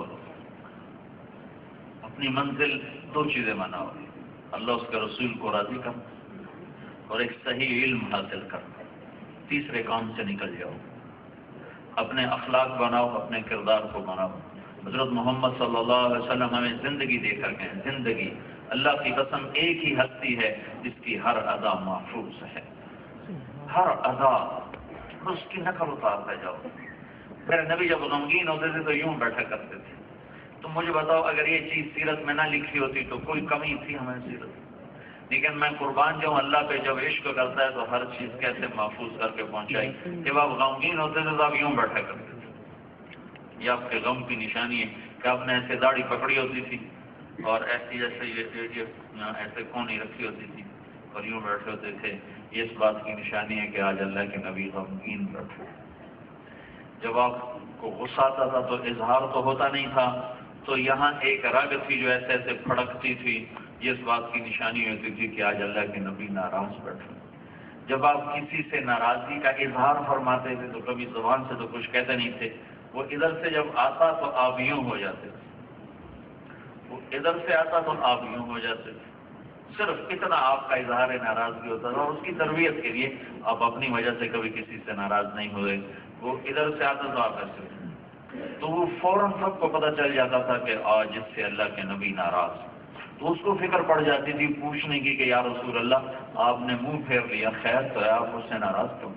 اپنی منزل دو چیزیں بناؤ، اللہ اس کے رسول کو راضی کر اور ایک صحیح علم حاصل کر، تیسرے کام سے نکل جاؤ، اپنے اخلاق بناؤ، اپنے کردار کو بناؤ۔ حضرت محمد صلی اللہ علیہ وسلم ہمیں زندگی دے کر گئے، زندگی اللہ کی قسم ایک ہی ہستی ہے جس کی ہر ادا محفوظ ہے، ہر ادا، اس کی نقل اتارتے جاؤ۔ میرے نبی جب غمگین ہوتے تھے تو یوں بیٹھا کرتے تھے۔ تم مجھے بتاؤ اگر یہ چیز سیرت میں نہ لکھی ہوتی تو کوئی کمی تھی ہمیں سیرت؟ لیکن میں قربان جاؤں اللہ پہ، جب عشق کرتا ہے تو ہر چیز کیسے محفوظ کر کے پہنچائی۔ جب آپ غمگین ہوتے تھے تو آپ یوں بیٹھا کرتے تھے، یہ آپ کے غم کی نشانی ہے کہ آپ نے ایسے داڑھی پکڑی ہوتی تھی اور ایسی جیسے یہ ایسے کونی رکھی ہوتی تھی اور یوں بیٹھے ہوتے تھے، یہ اس بات کی نشانی ہے کہ آج اللہ کے نبی غمگین بیٹھے۔ جب آپ کو غصہ آتا تھا تو اظہار تو ہوتا نہیں تھا، تو یہاں ایک رگ تھی جو ایسے ایسے پھڑکتی تھی، یہ اس بات کی نشانی ہوتی تھی کہ آج اللہ کے نبی ناراض بیٹھے۔ جب آپ کسی سے ناراضگی کا اظہار فرماتے تھے تو کبھی زبان سے تو کچھ کہتے نہیں تھے، وہ ادھر سے جب آتا تو آپ یوں ہو جاتے تھے، وہ ادھر سے آتا تو آپ یوں ہو جاتے تھے، صرف اتنا آپ کا اظہار ناراضگی ہوتا تھا، اور اس کی تربیت کے لیے آپ اپنی وجہ سے کبھی کسی سے ناراض نہیں ہوئے۔ وہ ادھر سے آتا تو آپ ایسے، تو وہ فوراً سب کو پتہ چل جاتا تھا کہ آج جس سے اللہ کے نبی ناراض، تو اس کو فکر پڑ جاتی تھی پوچھنے کی کہ یا رسول اللہ آپ نے منہ پھیر لیا، خیر تو ہے، آپ مجھ سے ناراض کیوں؟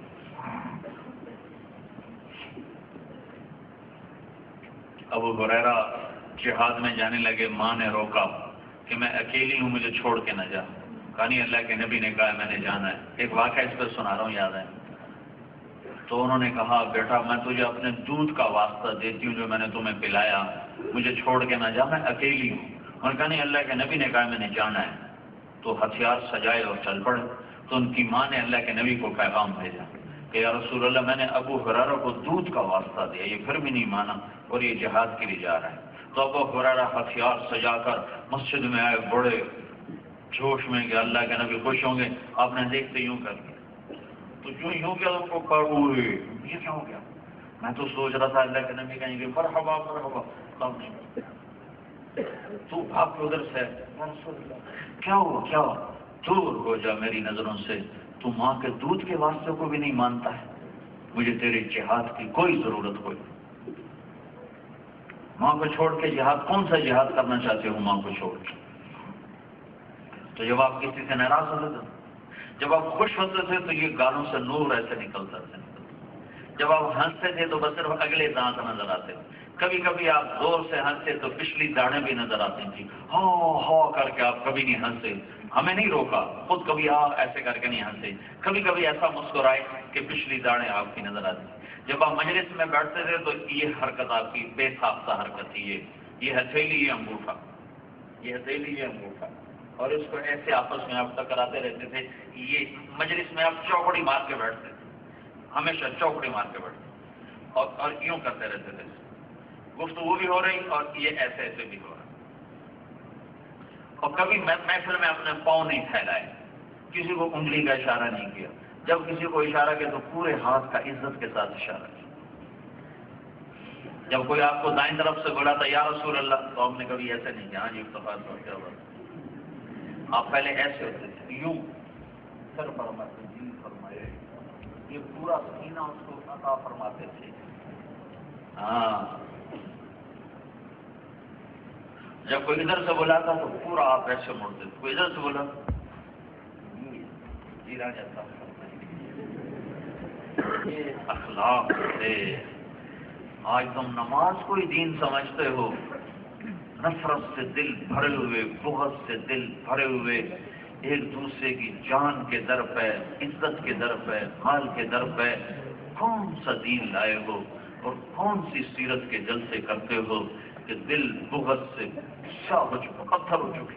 ابو ہریرہ جہاد میں جانے لگے، ماں نے روکا کہ میں اکیلی ہوں، مجھے چھوڑ کے نہ جا۔ کہا نہیں، اللہ کے نبی نے کہا میں نے جانا ہے۔ ایک واقعہ اس پہ سنا رہا ہوں، یاد ہے۔ تو انہوں نے کہا بیٹا میں تجھے اپنے دودھ کا واسطہ دیتی ہوں جو میں نے تمہیں پلایا، مجھے چھوڑ کے نہ جا، میں اکیلی ہوں۔ انہوں نے کہا نہیں، اللہ کے نبی نے کہا میں نے جانا ہے۔ تو ہتھیار سجائے اور چل پڑے۔ تو ان کی ماں نے اللہ کے نبی کو پیغام بھیجا کہ یا رسول اللہ میں نے ابو ہریرہ کو دودھ کا واسطہ دیا، یہ پھر بھی نہیں مانا اور یہ جہاد کے لیے جا رہا ہے۔ تو ابو ہریرہ ہتھیار سجا کر مسجد میں آئے، بڑے جوش میں کہ اللہ کے نبی خوش ہوں گے۔ آپ نے دیکھتے یوں کر دیا، تو جو یوں کیا ان کو پڑھوئے، یہ کیا ہو گیا؟ میں تو سوچ رہا تھا اللہ کے نبی کہیں گے مرحبا مرحبا، کام نہیں۔ تو بھاگ کے ادھر سے کیا ہوا کیا ہوا؟ دور ہو جا میری نظروں سے، تو ماں کے دودھ کے واسطے کو بھی نہیں مانتا ہے، مجھے تیرے جہاد کی کوئی ضرورت کوئی۔ ماں کو چھوڑ کے جہاد، کون سا جہاد کرنا چاہتے ہو ماں کو چھوڑ کے؟ تو جب آپ کسی سے ناراض ہوتے تھے، جب آپ خوش ہوتے تھے تو یہ گالوں سے نور ایسے نکلتا تھا، جب آپ ہنستے تھے تو بس صرف اگلے دانت نظر آتے تھے، کبھی کبھی آپ زور سے ہنستے تو پچھلی داڑیں بھی نظر آتی تھی، ہاں ہاں کر کے آپ کبھی نہیں ہنسے، ہمیں نہیں روکا، خود کبھی ہاں ایسے کر کے نہیں ہنسے، کبھی کبھی ایسا مسکرائے کہ پچھلی داڑیں آپ کی نظر آتی۔ جب آپ مجلس میں بیٹھتے تھے تو یہ حرکت آپ کی بے ساختہ حرکت تھی، یہ یہ ہتھیلی یہ انگوٹھا، یہ ہتھیلی یہ انگوٹھا، اور اس کو ایسے آپس میں آپ ٹکراتے رہتے تھے، یہ مجلس میں آپ چوکڑی مار کے بیٹھتے تھے، ہمیشہ چوکڑی مار کے بیٹھتے اور اور یوں کرتے رہتے تھے، گفتگو بھی ہو رہی اور یہ ایسے ایسے بھی ہو رہا، اور کبھی محفل میں اپنے پاؤں نہیں پھیلائے، کسی کو انگلی کا اشارہ نہیں کیا، جب کسی کو اشارہ کیا تو پورے ہاتھ کا عزت کے ساتھ اشارہ کیا۔ جب کوئی آپ کو دائیں طرف سے بولا تھا یا رسول اللہ، تو آپ نے کبھی ایسے نہیں کیا، ہاں جی افتخار کا کیا بات، آپ پہلے ایسے ہوتے تھے، یوں سر فرماتے جی فرمائے، یہ پورا سینہ اس کو عطا فرماتے تھے۔ ہاں جب کوئی ادھر سے بلاتا تو پورا آپ ایسے مڑتے تھے، کوئی ادھر سے بولا جی راجا صاحب، یہ اخلاق ہے۔ آج تم نماز کو ہی دین سمجھتے ہو، نفرت سے دل بھرے ہوئے، بغض سے دل بھرے ہوئے، ایک دوسرے کی جان کے در پہ، عزت کے در پہ، مال کے در پہ کون سا دین لائے ہو، اور کون سی سیرت کے جلسے کرتے ہو کہ دل بغض سے شاہ ہو چکا، پتھر ہو چکے۔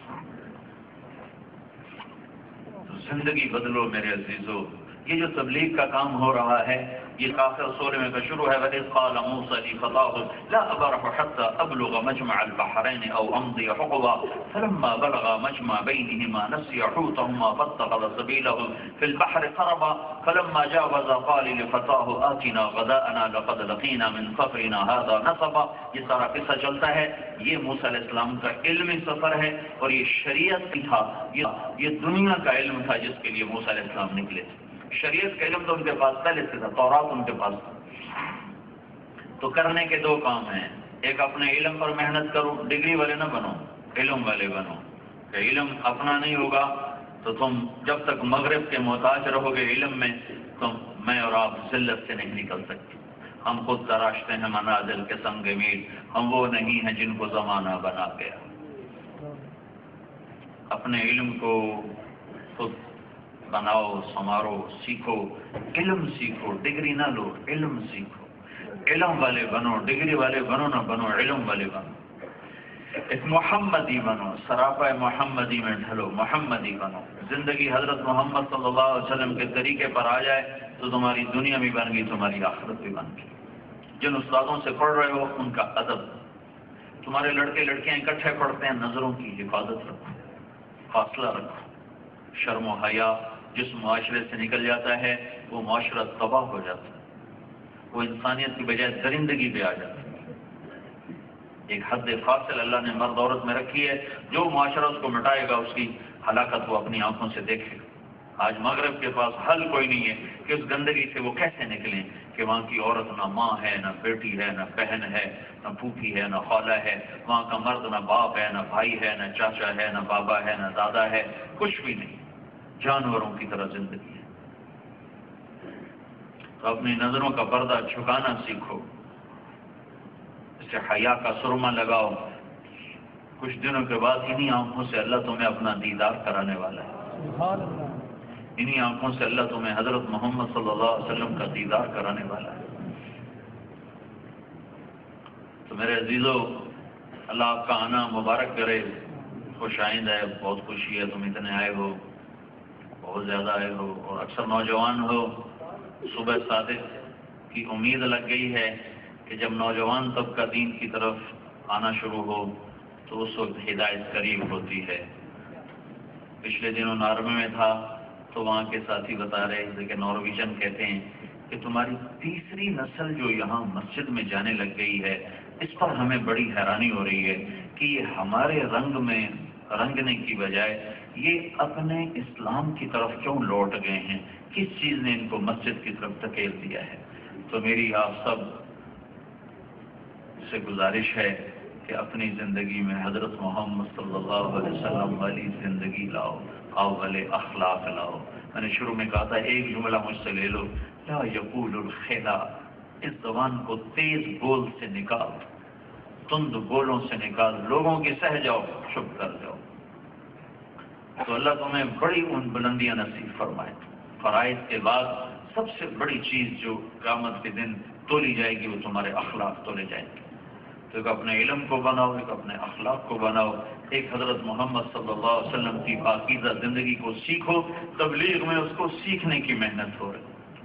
زندگی بدلو میرے عزیزو، یہ جو تبلیغ کا کام ہو رہا ہے، یہ آخر سورے میں کا شروع ہے، وَإِذْ قَالَ مُوسَىٰ لِفَتَاهُ لَا أَبْرَحُ حَتَّىٰ أَبْلُغَ مَجْمَعَ الْبَحْرَيْنِ أَوْ أَمْضِيَ حُقُبًا فَلَمَّا بَلَغَا مَجْمَعَ بَيْنِهِمَا نَسِيَ حُوتَهُمَا فَاتَّخَذَ سَبِيلَهُ فِي الْبَحْرِ سَرَبًا فَلَمَّا جَاوَزَا قَالَ لِفَتَاهُ آتِنَا غَدَاءَنَا لَقَدْ لَقِينَا مِنْ سَفَرِنَا هَٰذَا نَصَبًا۔ یہ سارا قصہ چلتا ہے، یہ موسیٰ علیہ السلام کا علمی سفر ہے، اور یہ شریعت کی تھا، یہ دنیا کا علم تھا جس کے لیے موسیٰ علیہ السلام نکلے تھے۔ شریعت کا علم تو ان کے پاس پہلے سے تھا، تورات ان کے پاس تھا۔ تو کرنے کے دو کام ہیں، ایک اپنے علم پر محنت کرو، ڈگری والے نہ بنو، علم والے بنو، کہ علم اپنا نہیں ہوگا تو تم جب تک مغرب کے محتاج رہو گے علم میں، تم میں اور آپ ذلت سے نہیں نکل سکتے۔ ہم خود تراشتے ہیں منازل کے سنگ میل، ہم وہ نہیں ہیں جن کو زمانہ بنا گیا۔ اپنے علم کو خود بناؤ، سنوارو، سیکھو، علم سیکھو، ڈگری نہ لو، علم سیکھو، علم والے بنو، ڈگری والے بنو نہ بنو، علم والے بنو، ایک محمدی بنو، سراپا محمدی میں ڈھلو، محمدی بنو۔ زندگی حضرت محمد صلی اللہ علیہ وسلم کے طریقے پر آ جائے تو تمہاری دنیا بھی بن گئی، تمہاری آخرت بھی بن گئی۔ جن استادوں سے پڑھ رہے ہو ان کا ادب، تمہارے لڑکے لڑکیاں اکٹھے پڑھتے ہیں، نظروں کی حفاظت رکھو، فاصلہ رکھو۔ شرم و حیا جس معاشرے سے نکل جاتا ہے وہ معاشرہ تباہ ہو جاتا ہے، وہ انسانیت کی بجائے درندگی پہ آ جاتا ہے۔ ایک حد فاصل اللہ نے مرد عورت میں رکھی ہے، جو معاشرہ اس کو مٹائے گا اس کی ہلاکت وہ اپنی آنکھوں سے دیکھے گا۔ آج مغرب کے پاس حل کوئی نہیں ہے کہ اس گندگی سے وہ کیسے نکلیں، کہ وہاں کی عورت نہ ماں ہے، نہ بیٹی ہے، نہ بہن ہے، نہ پھوپھی ہے، نہ خالہ ہے، وہاں کا مرد نہ باپ ہے، نہ بھائی ہے، نہ چاچا ہے، نہ بابا ہے، نہ دادا ہے، کچھ بھی نہیں، جانوروں کی طرح زندگی ہے۔ تو اپنی نظروں کا پردہ جھکانا سیکھو، اس سے حیا کا سرما لگاؤ، کچھ دنوں کے بعد انہی آنکھوں سے اللہ تمہیں اپنا دیدار کرانے والا ہے، انہی آنکھوں سے اللہ تمہیں حضرت محمد صلی اللہ علیہ وسلم کا دیدار کرانے والا ہے۔ تو میرے عزیزو، اللہ آپ کا آنا مبارک کرے، خوش آئند ہے، بہت خوشی ہے تم اتنے آئے ہو، بہت زیادہ آئے ہو، اور اکثر نوجوان ہو۔ صبح صادق کی امید لگ گئی ہے کہ جب نوجوان طبقہ دین کی طرف آنا شروع ہو تو اس وقت ہدایت قریب ہوتی ہے۔ پچھلے دنوں نارمے میں تھا تو وہاں کے ساتھی بتا رہے تھے کہ نارویجن کہتے ہیں کہ تمہاری تیسری نسل جو یہاں مسجد میں جانے لگ گئی ہے، اس پر ہمیں بڑی حیرانی ہو رہی ہے کہ یہ ہمارے رنگ میں رنگنے کی بجائے یہ اپنے اسلام کی طرف کیوں لوٹ گئے ہیں، کس چیز نے ان کو مسجد کی طرف دھکیل دیا ہے؟ تو میری آپ سب سے گزارش ہے کہ اپنی زندگی میں حضرت محمد صلی اللہ علیہ وسلم والی زندگی لاؤ، اول اخلاق لاؤ۔ میں نے شروع میں کہا تھا ایک جملہ مجھ سے لے لو، لا یقول الخلا، اس زبان کو تیز بول سے نکال، تند بولوں سے نکال، لوگوں کی سہ جاؤ، چپ کر جاؤ، تو اللہ تمہیں بڑی ان بلندیاں نصیب فرمائے۔ فرائض کے بعد سب سے بڑی چیز جو قیامت کے دن تولی جائے گی وہ تمہارے اخلاق تولے جائیں گے۔ تو ایک اپنے علم کو بناؤ، ایک اپنے اخلاق کو بناؤ، ایک حضرت محمد صلی اللہ علیہ وسلم کی پاکیزہ زندگی کو سیکھو۔ تبلیغ میں اس کو سیکھنے کی محنت ہو رہی۔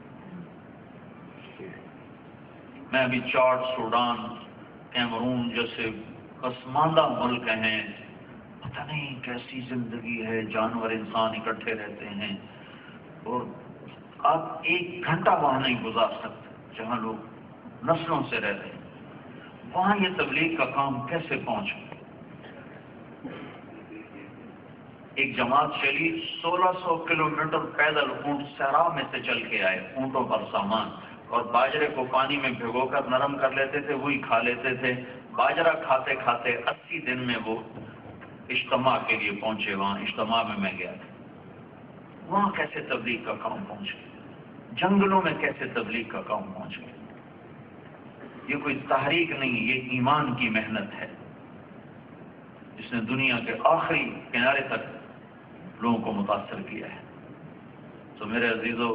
میں ابھی چاڈ، سوڈان، کیمرون جیسے پسماندہ ملک ہیں، پتہ نہیں کیسی زندگی ہے، جانور انسان اکٹھے رہتے ہیں، اور آپ ایک گھنٹہ وہاں نہیں گزار سکتے جہاں لوگ نسلوں سے رہتے ہیں۔ وہاں یہ تبلیغ کا کام کیسے پہنچ گیا؟ ایک جماعت چلی، سولہ سو کلو میٹر پیدل اونٹ صحرا میں سے چل کے آئے، اونٹوں پر سامان، اور باجرے کو پانی میں بھگو کر نرم کر لیتے تھے، وہی کھا لیتے تھے۔ باجرہ کھاتے کھاتے اسی دن میں وہ اجتماع کے لیے پہنچے۔ وہاں اجتماع میں میں گیا تھا۔ وہاں کیسے تبلیغ کا کام پہنچ گیا؟ جنگلوں میں کیسے تبلیغ کا کام پہنچ گیا؟ یہ کوئی تحریک نہیں، یہ ایمان کی محنت ہے جس نے دنیا کے آخری کنارے تک لوگوں کو متاثر کیا ہے۔ تو میرے عزیزو،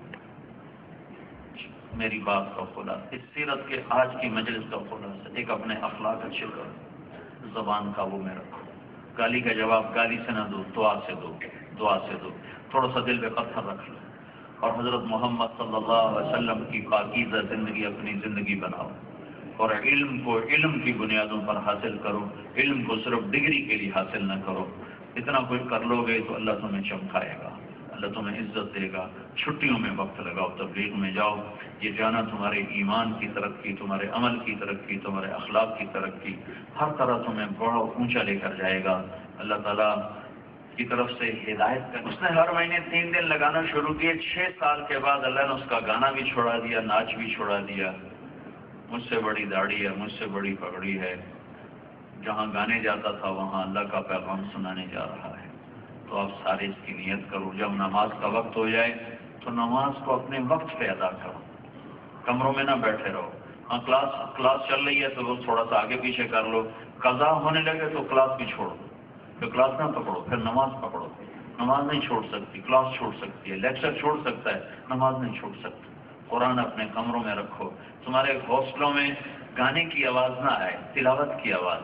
میری بات کا خلاصہ، اس سیرت کے آج کی مجلس کا خلاصہ، ایک اپنے اخلاق اچھے کرو، زبان قابو میں رکھو، گالی کا جواب گالی سے نہ دو، دعا سے دو، دعا سے دو، تھوڑا سا دل پہ پتھر رکھ لو، اور حضرت محمد صلی اللہ علیہ وسلم کی پاکیزہ زندگی اپنی زندگی بناؤ، اور علم کو علم کی بنیادوں پر حاصل کرو، علم کو صرف ڈگری کے لیے حاصل نہ کرو۔ اتنا کچھ کر لو گے تو اللہ تمہیں چمکائے گا، اللہ تمہیں عزت دے گا۔ چھٹیوں میں وقت لگاؤ، تبلیغ میں جاؤ، یہ جانا تمہارے ایمان کی ترقی، تمہارے عمل کی ترقی، تمہارے اخلاق کی ترقی، ہر طرح تمہیں بڑا اونچا لے کر جائے گا۔ اللہ تعالیٰ کی طرف سے ہدایت کر، اس نے ہر مہینے تین دن لگانا شروع کیے، چھ سال کے بعد اللہ نے اس کا گانا بھی چھوڑا دیا، ناچ بھی چھوڑا دیا۔ مجھ سے بڑی داڑھی ہے، مجھ سے بڑی پگڑی ہے، جہاں گانے جاتا تھا وہاں اللہ کا پیغام سنانے جا رہا ہے۔ تو آپ سارے اس کی نیت کرو، جب نماز کا وقت ہو جائے تو نماز کو اپنے وقت پہ ادا کرو، کمروں میں نہ بیٹھے رہو۔ ہاں کلاس کلاس چل رہی ہے تو وہ تھوڑا سا آگے پیچھے کر لو، قضا ہونے لگے تو کلاس بھی چھوڑو، پھر کلاس نہ پکڑو، پھر نماز پکڑو۔ نماز نہیں چھوڑ سکتی، کلاس چھوڑ سکتی ہے، لیکچر چھوڑ سکتا ہے، نماز نہیں چھوڑ سکتی۔ قرآن اپنے کمروں میں رکھو، تمہارے گھونسلوں میں گانے کی آواز نہ آئے، تلاوت کی آواز۔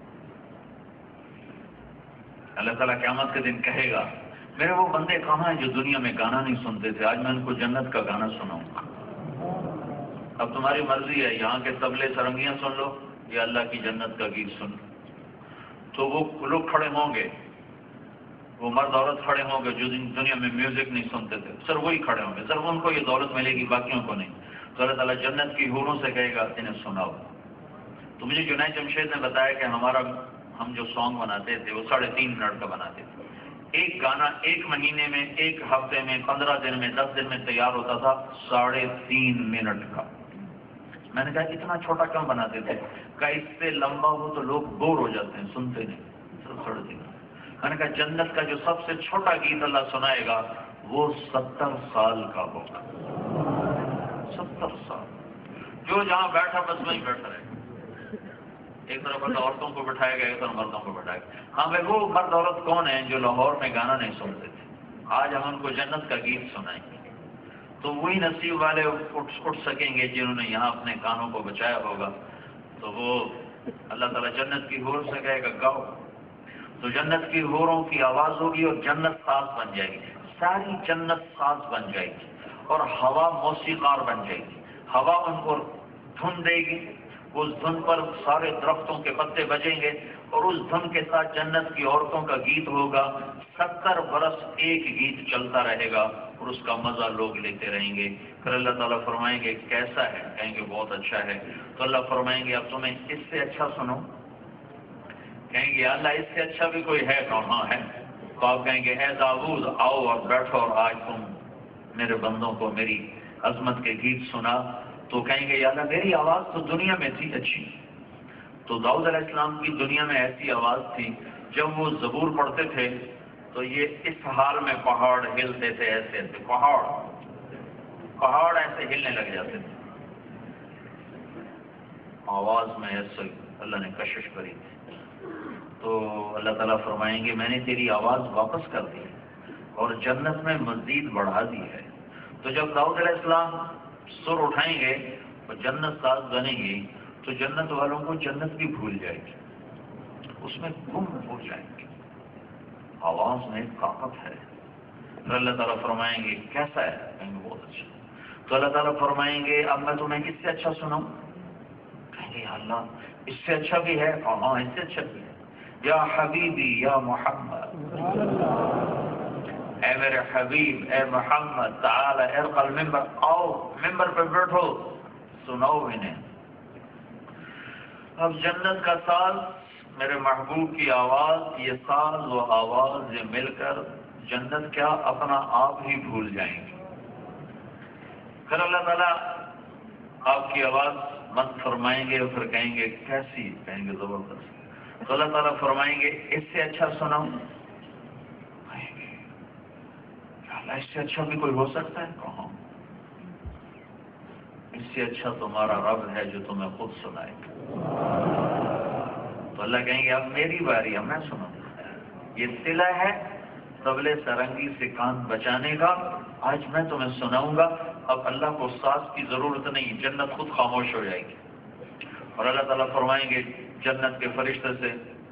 اللہ تعالیٰ قیامت کے دن کہے گا، میرے وہ بندے کہاں ہیں جو دنیا میں گانا نہیں سنتے تھے، آج میں ان کو جنت کا گانا سناؤں گا۔ اب تمہاری مرضی ہے، یہاں کے طبلے سرنگیاں سن لو یا اللہ کی جنت کا گیت سن لو۔ تو وہ لوگ کھڑے ہوں گے، وہ مرد عورت کھڑے ہوں گے جو دنیا میں میوزک نہیں سنتے تھے، صرف وہی کھڑے ہوں گے، صرف ان کو یہ دولت ملے گی، باقیوں کو نہیں۔ تو اللہ تعالیٰ جنت کی حوروں سے کہے گا انہیں سناؤ۔ تو مجھے جنید جمشید نے بتایا کہ ہمارا ہم جو سانگ بناتے تھے وہ ساڑھے تین منٹ کا بناتے تھے۔ ایک گانا ایک مہینے میں، ایک ہفتے میں، پندرہ دن میں، دس دن میں تیار ہوتا تھا ساڑھے تین منٹ کا۔ میں نے کہا اتنا چھوٹا کیوں بناتے تھے؟ کہ اس سے لمبا ہو تو لوگ بور ہو جاتے ہیں، سنتے نہیں، صرف ساڑھے تین۔ میں نے کہا جنت کا جو سب سے چھوٹا گیت اللہ سنائے گا وہ ستر سال کا ہوگا، ستر سال۔ جو جہاں بیٹھا بس وہیں بیٹھا رہے، ایک طرف عورتوں کو بٹھائے گا، ایک طرف مردوں کو بٹھائے گا۔ ہاں بھائی، وہ مرد عورت کون ہیں جو لاہور میں گانا نہیں سنتے تھے؟ آج ہم ان کو جنت کا گیت سنائیں گے، تو وہی نصیب والے اٹھ اٹھ سکیں گے جنہوں نے یہاں اپنے کانوں کو بچایا ہوگا۔ تو وہ اللہ تعالیٰ جنت کی حور سے کہے گا گاؤ، تو جنت کی حوروں کی آواز ہوگی اور جنت ساز بن جائے گی، ساری جنت ساز بن جائے گی، اور ہوا موسیقار بن جائے گی۔ ہوا ان کو دھن دے گی، اس دھن پر سارے درختوں کے پتے بجیں گے، اور اس دھن کے ساتھ جنت کی عورتوں کا گیت ہوگا۔ ستر برس ایک گیت چلتا رہے گا اور اس کا مزہ لوگ لیتے رہیں گے۔ پھر اللہ تعالیٰ فرمائیں گے کیسا ہے؟ کہیں گے بہت اچھا ہے۔ تو اللہ فرمائیں گے اب تمہیں اس سے اچھا سنو کہیں گے اللہ اس سے اچھا بھی کوئی ہے؟ کہاں ہے؟ تو آپ کہیں گے اے داؤد آؤ اور بیٹھو اور آج تم میرے بندوں کو میری عظمت کے گیت سنا. تو کہیں گے یا اللہ میری آواز تو دنیا میں تھی اچھی. تو داؤد علیہ السلام کی دنیا میں ایسی آواز تھی جب وہ زبور پڑھتے تھے تو یہ اس حال میں پہاڑ ہلتے تھے، ایسے ایسے پہاڑ پہاڑ ایسے ہلنے لگ جاتے تھے. آواز میں ایسے اللہ نے کشش کری تھی. تو اللہ تعالیٰ فرمائیں گے میں نے تیری آواز واپس کر دی اور جنت میں مزید بڑھا دی ہے. تو جب داؤد علیہ السلام سر اٹھائیں گے اور جنت ساز بنے گی تو جنت والوں کو جنت بھی بھول جائے گی، اس میں گم ہو جائیں گے. آواز میں ایک طاقت ہے. پھر اللہ تعالیٰ فرمائیں گے کیسا ہے؟ کہیں گے بہت اچھا. تو اللہ تعالیٰ فرمائیں گے اب میں تمہیں کس سے اچھا سناؤں؟ کہیں گے یا اللہ اس سے اچھا بھی ہے. ہاں اس سے اچھا بھی ہے. یا حبیبی یا محمد، اے میرے حبیب اے محمد، تعال ارقى المنبر، آؤ ممبر پہ بیٹھو سناؤ انہیں. اب جنت کا ساز، میرے محبوب کی آواز، یہ ساز و آواز یہ مل کر جنت کیا اپنا آپ ہی بھول جائیں گے. پھر اللہ تعالیٰ آپ کی آواز مت فرمائیں گے اور پھر کہیں گے کیسی؟ کہیں گے زبردست. تو اللہ تعالیٰ فرمائیں گے اس سے اچھا سناؤ. کہیں گے اللہ اس سے اچھا بھی کوئی ہو سکتا ہے؟ کہاں. اس سے اچھا تمہارا رب ہے جو تمہیں خود سنائے. تو اللہ کہیں گے اب میری باری ہے، میں سناؤں. یہ صلہ ہے طبلے سرنگی سے کان بچانے کا. آج میں تمہیں سناؤں گا. اب اللہ کو ساز کی ضرورت نہیں، جنت خود خاموش ہو جائے گی. اور اللہ تعالیٰ فرمائیں گے جنت کے فرشتے سے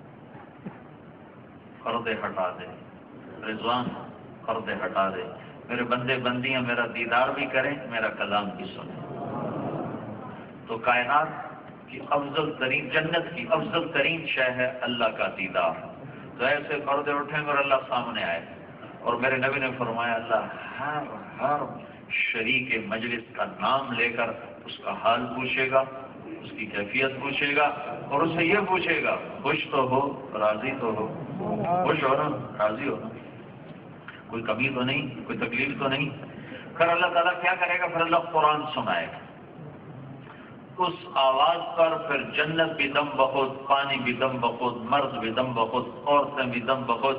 پردے ہٹا دے، رضوان پردے ہٹا دے، میرے بندے بندیاں میرا دیدار بھی کریں، میرا کلام بھی سنیں. تو کائنات کی افضل ترین، جنت کی افضل ترین شے ہے اللہ کا دیدار. تو ایسے پردے اٹھیں اور اللہ سامنے آئے. اور میرے نبی نے فرمایا اللہ ہر ہر شریک مجلس کا نام لے کر اس کا حال پوچھے گا، اس کی کیفیت پوچھے گا اور اسے یہ پوچھے گا خوش تو ہو، راضی تو ہو. خوش ہو نا، راضی ہو نا، کوئی کمی تو نہیں، کوئی تکلیف تو نہیں. پھر اللہ تعالیٰ کیا کرے گا؟ پھر اللہ قرآن سنائے گا. اس آواز پر پھر جنت بھی دم بخود، پانی بھی دم بخود، مرد بھی دم بخود، عورتیں بھی دم بخود،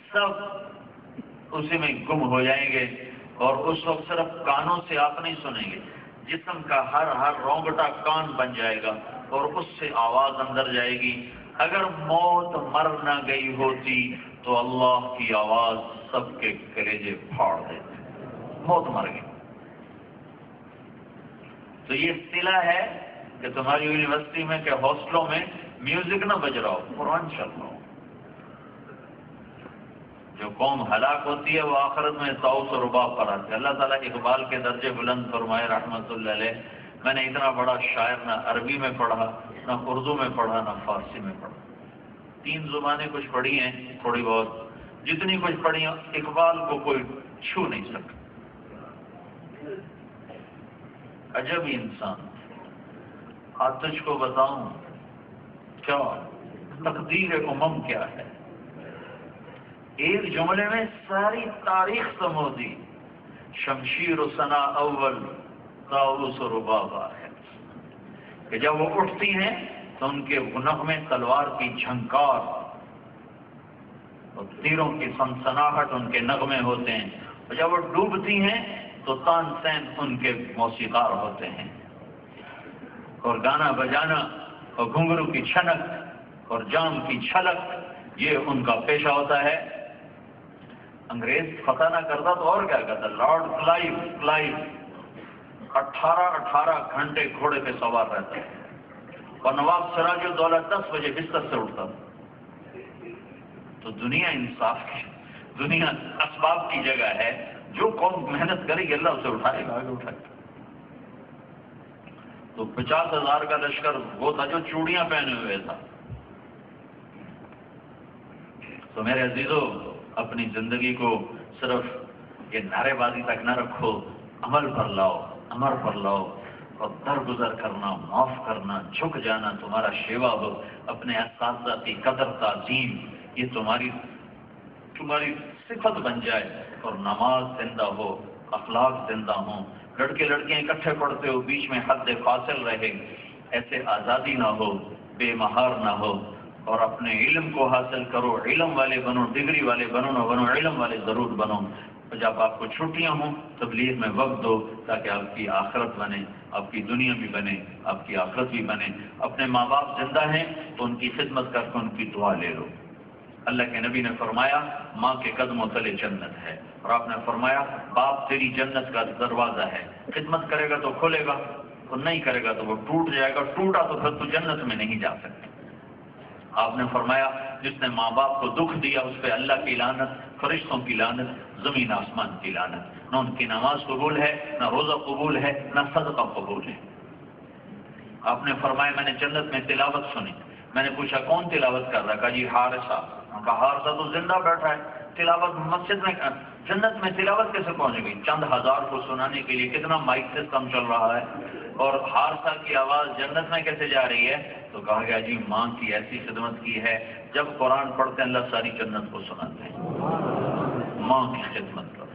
سب اسی میں گم ہو جائیں گے. اور اس وقت صرف کانوں سے آپ نہیں سنیں گے، جسم کا ہر ہر رونگٹا کان بن جائے گا اور اس سے آواز اندر جائے گی. اگر موت مر نہ گئی ہوتی تو اللہ کی آواز سب کے کلیجے پھاڑ دیتی. موت مر گئی. تو یہ صلہ ہے کہ تمہاری یونیورسٹی میں کہ ہاسٹلوں میں میوزک نہ بج رہا ہو، قرآن چل رہا ہو. جو قوم ہلاک ہوتی ہے وہ آخرت میں طاؤس و رباب پر آتی ہے. اللہ تعالیٰ اقبال کے درجے بلند فرمائے رحمۃ اللہ علیہ. میں نے اتنا بڑا شاعر نہ عربی میں پڑھا، نہ اردو میں پڑھا، نہ فارسی میں پڑھا. تین زبانیں کچھ پڑھی ہیں تھوڑی بہت. جتنی کچھ پڑھی ہیں اقبال کو کوئی چھو نہیں سکتا. عجب ہی انسان. آتش کو بتاؤں کیا تقدیر امم کیا ہے. ایک جملے میں ساری تاریخ سمو دی. شمشیر و ثنا اول، طاؤس و رباب ہے کہ جب وہ اٹھتی ہیں تو ان کے نغمے تلوار کی جھنکار اور تیروں کی سنسناہٹ ان کے نغمے ہوتے ہیں. اور جب وہ ڈوبتی ہیں تو تان سین ان کے موسیقار ہوتے ہیں. اور گانا بجانا اور گھنگرو کی چھنک اور جام کی چھلک یہ ان کا پیشہ ہوتا ہے. انگریز فتح نہ کرتا تو اور کیا کرتا. لارڈ کلائیو کلائیو اٹھارہ اٹھارہ گھنٹے گھوڑے پہ سوار رہتا ہے اور نواب سراج الدولہ دس بجے بستر سے اٹھتا. تو دنیا انصاف کی، دنیا اسباب کی جگہ ہے. جو قوم محنت کرے گی اللہ اسے اٹھائے گا، آگے اٹھائے گا. تو پچاس ہزار کا لشکر وہ تھا جو چوڑیاں پہنے ہوئے تھا. تو میرے عزیزوں اپنی زندگی کو صرف یہ نعرے بازی تک نہ رکھو، عمل پر لاؤ، عمل پر لاؤ. اور درگزر کرنا، معاف کرنا، جھک جانا تمہارا شیوا ہو، اپنے اساتذہ کی قدر تعظیم یہ تمہاری تمہاری صفت بن جائے، اور نماز زندہ ہو، اخلاق زندہ ہوں، لڑکے لڑکیاں اکٹھے پڑھتے ہو، بیچ میں حد فاصل رہے، ایسے آزادی نہ ہو، بے مہار نہ ہو، اور اپنے علم کو حاصل کرو، علم والے بنو، ڈگری والے بنو نہ بنو، علم والے ضرور بنو۔ اور جب آپ کو چھٹیاں ہوں تبلیغ میں وقت دو تاکہ آپ کی آخرت بنے، آپ کی دنیا بھی بنے، آپ کی آخرت بھی بنے۔ اپنے ماں باپ زندہ ہیں تو ان کی خدمت کر کے ان کی دعا لے لو۔ اللہ کے نبی نے فرمایا ماں کے قدموں تلے جنت ہے، اور آپ نے فرمایا باپ تیری جنت کا دروازہ ہے، خدمت کرے گا تو کھلے گا، اور نہیں کرے گا تو وہ ٹوٹ جائے گا، ٹوٹا تو پھر تو جنت میں نہیں جا سکتا۔ آپ نے فرمایا جس نے ماں باپ کو دکھ دیا اس پہ اللہ کی لعنت، فرشتوں کی لعنت، زمین آسمان کی لعنت، نہ ان کی نماز قبول ہے، نہ روزہ قبول ہے، نہ صدقہ قبول ہے۔ آپ نے فرمایا میں نے جنت میں تلاوت سنی، میں نے پوچھا کون تلاوت کر رہا؟ کہا جی حارثہ۔ کہا حارثہ تو زندہ بیٹھا ہے، تلاوت مسجد میں، جنت میں تلاوت کیسے پہنچ گئی؟ چند ہزار کو سنانے کے لیے کتنا مائک سسٹم چل رہا ہے، اور حارثہ کی آواز جنت میں کیسے جا رہی ہے؟ تو کہا گیا جی ماں کی ایسی خدمت کی ہے، جب قرآن پڑھتے ہیں اللہ ساری جنت کو سناتے ہیں۔ ماں کی خدمت کرو۔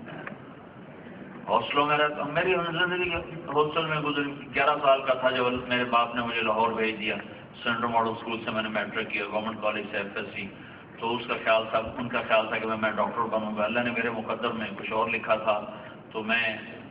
ہاسٹلوں میں رہتا ہوں، میری زندگی ہاسٹل میں گزری، گیارہ سال کا تھا جب میرے باپ نے مجھے لاہور بھیج دیا، سینٹرل ماڈل اسکول سے میں نے میٹرک کیا، گورنمنٹ کالج سے ایف ایس سی، تو اس کا خیال تھا، ان کا خیال تھا کہ میں میں ڈاکٹر بنوں گا۔ اللہ نے میرے مقدر میں کچھ اور لکھا تھا، تو میں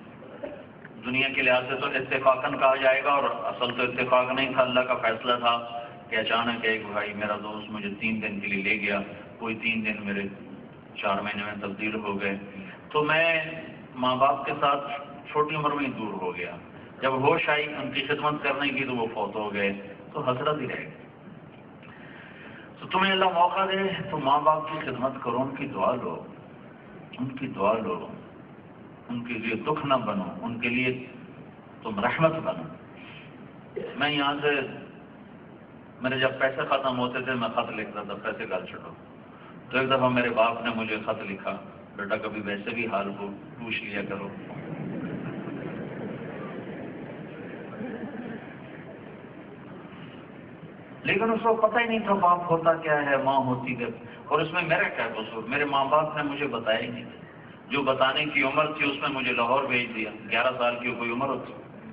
دنیا کے لحاظ سے تو اتفاقاً کہا جائے گا، اور اصل تو اتفاق نہیں تھا، اللہ کا فیصلہ تھا کہ اچانک ایک بھائی میرا دوست مجھے تین دن کے لیے لے گیا، کوئی تین دن میرے چار مہینے میں تبدیل ہو گئے، تو میں ماں باپ کے ساتھ چھوٹی عمر میں ہی دور ہو گیا۔ جب ہوش آئی ان کی خدمت کرنے کی تو وہ فوت ہو گئے، تو حسرت ہی رہ گئی۔ تو تمہیں اللہ موقع دے تو ماں باپ کی خدمت کرو، ان کی دعا لو، ان کی دعا لو، ان کے لیے دکھ نہ بنو، ان کے لیے تم رحمت بنو۔ میں یہاں سے میرے جب پیسے ختم ہوتے تھے میں خط لکھتا تھا پیسے گھر چھوڑو، تو ایک دفعہ میرے باپ نے مجھے خط لکھا، بیٹا کبھی ویسے بھی حال کو پوچھ لیا کرو۔ لیکن اس کو پتہ ہی نہیں تھا باپ ہوتا کیا ہے، ماں ہوتی ہے، اور اس میں میرا کیا قصور؟ میرے ماں باپ نے مجھے بتایا ہی نہیں، جو بتانے کی عمر تھی اس میں مجھے لاہور بھیج دیا، گیارہ سال کی کوئی عمر ہوتی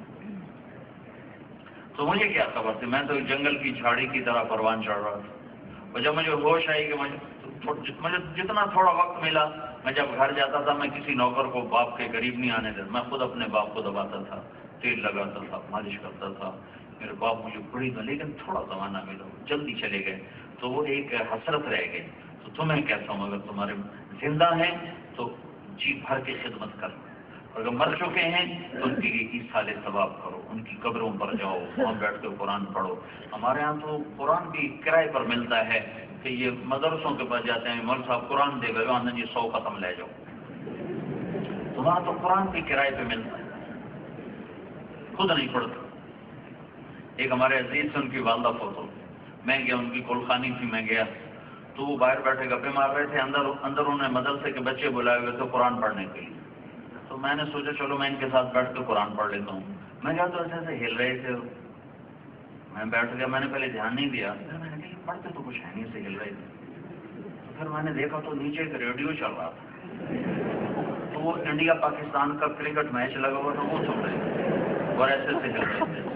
تو مجھے کیا خبر تھی؟ میں تو جنگل کی جھاڑی کی طرح پروان چڑھ رہا تھا۔ اور جب مجھے ہوش آئی کہ مجھے مجھے جتنا تھوڑا وقت ملا، میں جب گھر جاتا تھا میں کسی نوکر کو باپ کے قریب نہیں آنے دیتا، میں خود اپنے باپ کو دباتا تھا، تیل لگاتا تھا، مالش کرتا تھا۔ میرے باپ مجھے بڑی گا، لیکن تھوڑا زمانہ ملا، جلدی چلے گئے، تو وہ ایک حسرت رہ گئی۔ تو تمہیں کہتا ہوں اگر تمہارے زندہ ہیں تو جی بھر کے خدمت کرو، اور اگر مر چکے ہیں تو ان کے لیے ایسال ثواب کرو، ان کی قبروں پر جاؤ، وہاں بیٹھ کے قرآن پڑھو۔ ہمارے ہاں تو قرآن بھی کرائے پر ملتا ہے کہ یہ مدرسوں کے پاس جاتے ہیں، مول صاحب قرآن دے گئے، آنند جی سو ختم لے جاؤ۔ تمہارا تو قرآن بھی کرائے پہ ملتا ہے، خود نہیں پڑھتا۔ ایک ہمارے عزیز سے ان کی والدہ فوت ہو، میں گیا، ان کی کولخانی تھی، میں گیا تو وہ باہر بیٹھے گپے مار رہے تھے، اندر اندر انہوں نے مدرسے کے بچے بلائے ہوئے تھے قرآن پڑھنے کے لیے، تو میں نے سوچا چلو میں ان کے ساتھ بیٹھ کے قرآن پڑھ لیتا ہوں۔ میں گیا تو ایسے ایسے ہل رہے تھے، میں بیٹھ گیا، میں نے پہلے دھیان نہیں دیا، میں نے کہا پڑھتے تو کچھ ہے نہیں، سے ہل رہے تھے، تو پھر میں نے دیکھا تو نیچے ایک ریڈیو چل رہا تھا، تو وہ انڈیا پاکستان کا کرکٹ میچ لگا ہوا تھا، وہ سن رہے تھے اور ایسے ایسے ہل رہے تھے۔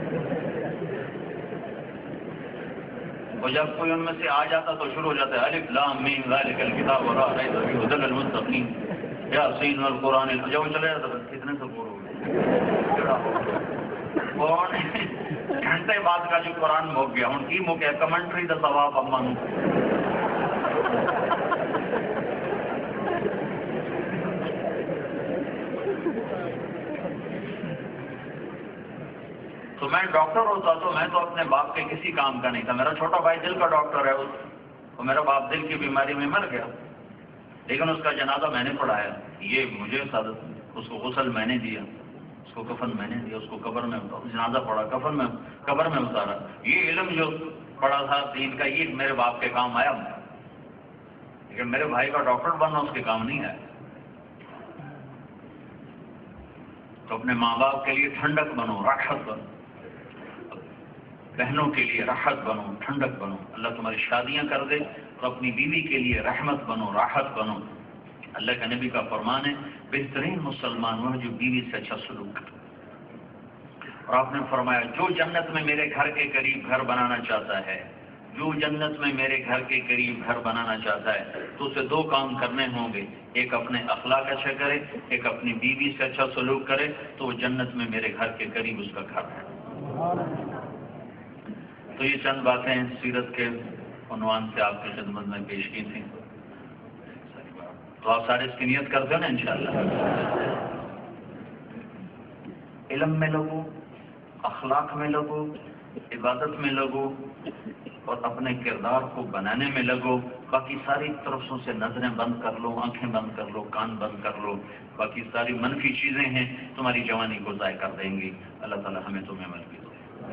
اور جب کوئی ان میں سے آ جاتا تو شروع ہو جاتا ہے الف لام میم ذالک الکتاب لا ریب فیہ ھدی للمتقین یاسین والقرآن، جب وہ چلے جاتا کتنے سے بور ہو گئے، اور گھنٹے بعد کا جو قرآن مک گیا، ہوں کی مک ہے کمنٹری دا ثواب امن۔ تو میں ڈاکٹر ہوتا تو میں تو اپنے باپ کے کسی کام کا نہیں تھا، میرا چھوٹا بھائی دل کا ڈاکٹر ہے، اور میرا باپ دل کی بیماری میں مر گیا، لیکن اس کا جنازہ میں نے پڑھایا، یہ مجھے سعادت، اس کو غسل میں نے دیا، اس کو کفن میں نے دیا، اس کو قبر میں جنازہ پڑھا، کفن میں قبر میں اتارا، یہ علم جو پڑھا تھا دین کا یہ میرے باپ کے کام آیا، لیکن میرے بھائی کا ڈاکٹر بننا اس کے کام نہیں آیا۔ تو اپنے ماں باپ کے لیے ٹھنڈک بنو، راحت بنو، بہنوں کے لیے راحت بنو، ٹھنڈک بنو، اللہ تمہاری شادیاں کر دے، اور اپنی بیوی کے لیے رحمت بنو، راحت بنو۔ اللہ کے نبی کا فرمان ہے بہترین مسلمان وہ ہے جو بیوی سے اچھا سلوک کرے، اور آپ نے فرمایا جو جنت میں میرے گھر کے قریب گھر بنانا چاہتا ہے، جو جنت میں میرے گھر کے قریب گھر بنانا چاہتا ہے تو اسے دو کام کرنے ہوں گے، ایک اپنے اخلاق اچھا کرے، ایک اپنی بیوی سے اچھا سلوک کرے، تو وہ جنت میں میرے گھر کے قریب اس کا گھر ہے۔ تو یہ چند باتیں سیرت کے عنوان سے آپ کی خدمت میں پیش کی تھیں، تو آپ سارے اس کی نیت کرتے ہیں نا انشاءاللہ۔ علم میں لگو، اخلاق میں لگو، عبادت میں لگو، اور اپنے کردار کو بنانے میں لگو۔ باقی ساری طرفوں سے نظریں بند کر لو، آنکھیں بند کر لو، کان بند کر لو، باقی ساری منفی چیزیں ہیں تمہاری جوانی کو ضائع کر دیں گی۔ اللہ تعالی ہمیں تمہیں عمل کی دے۔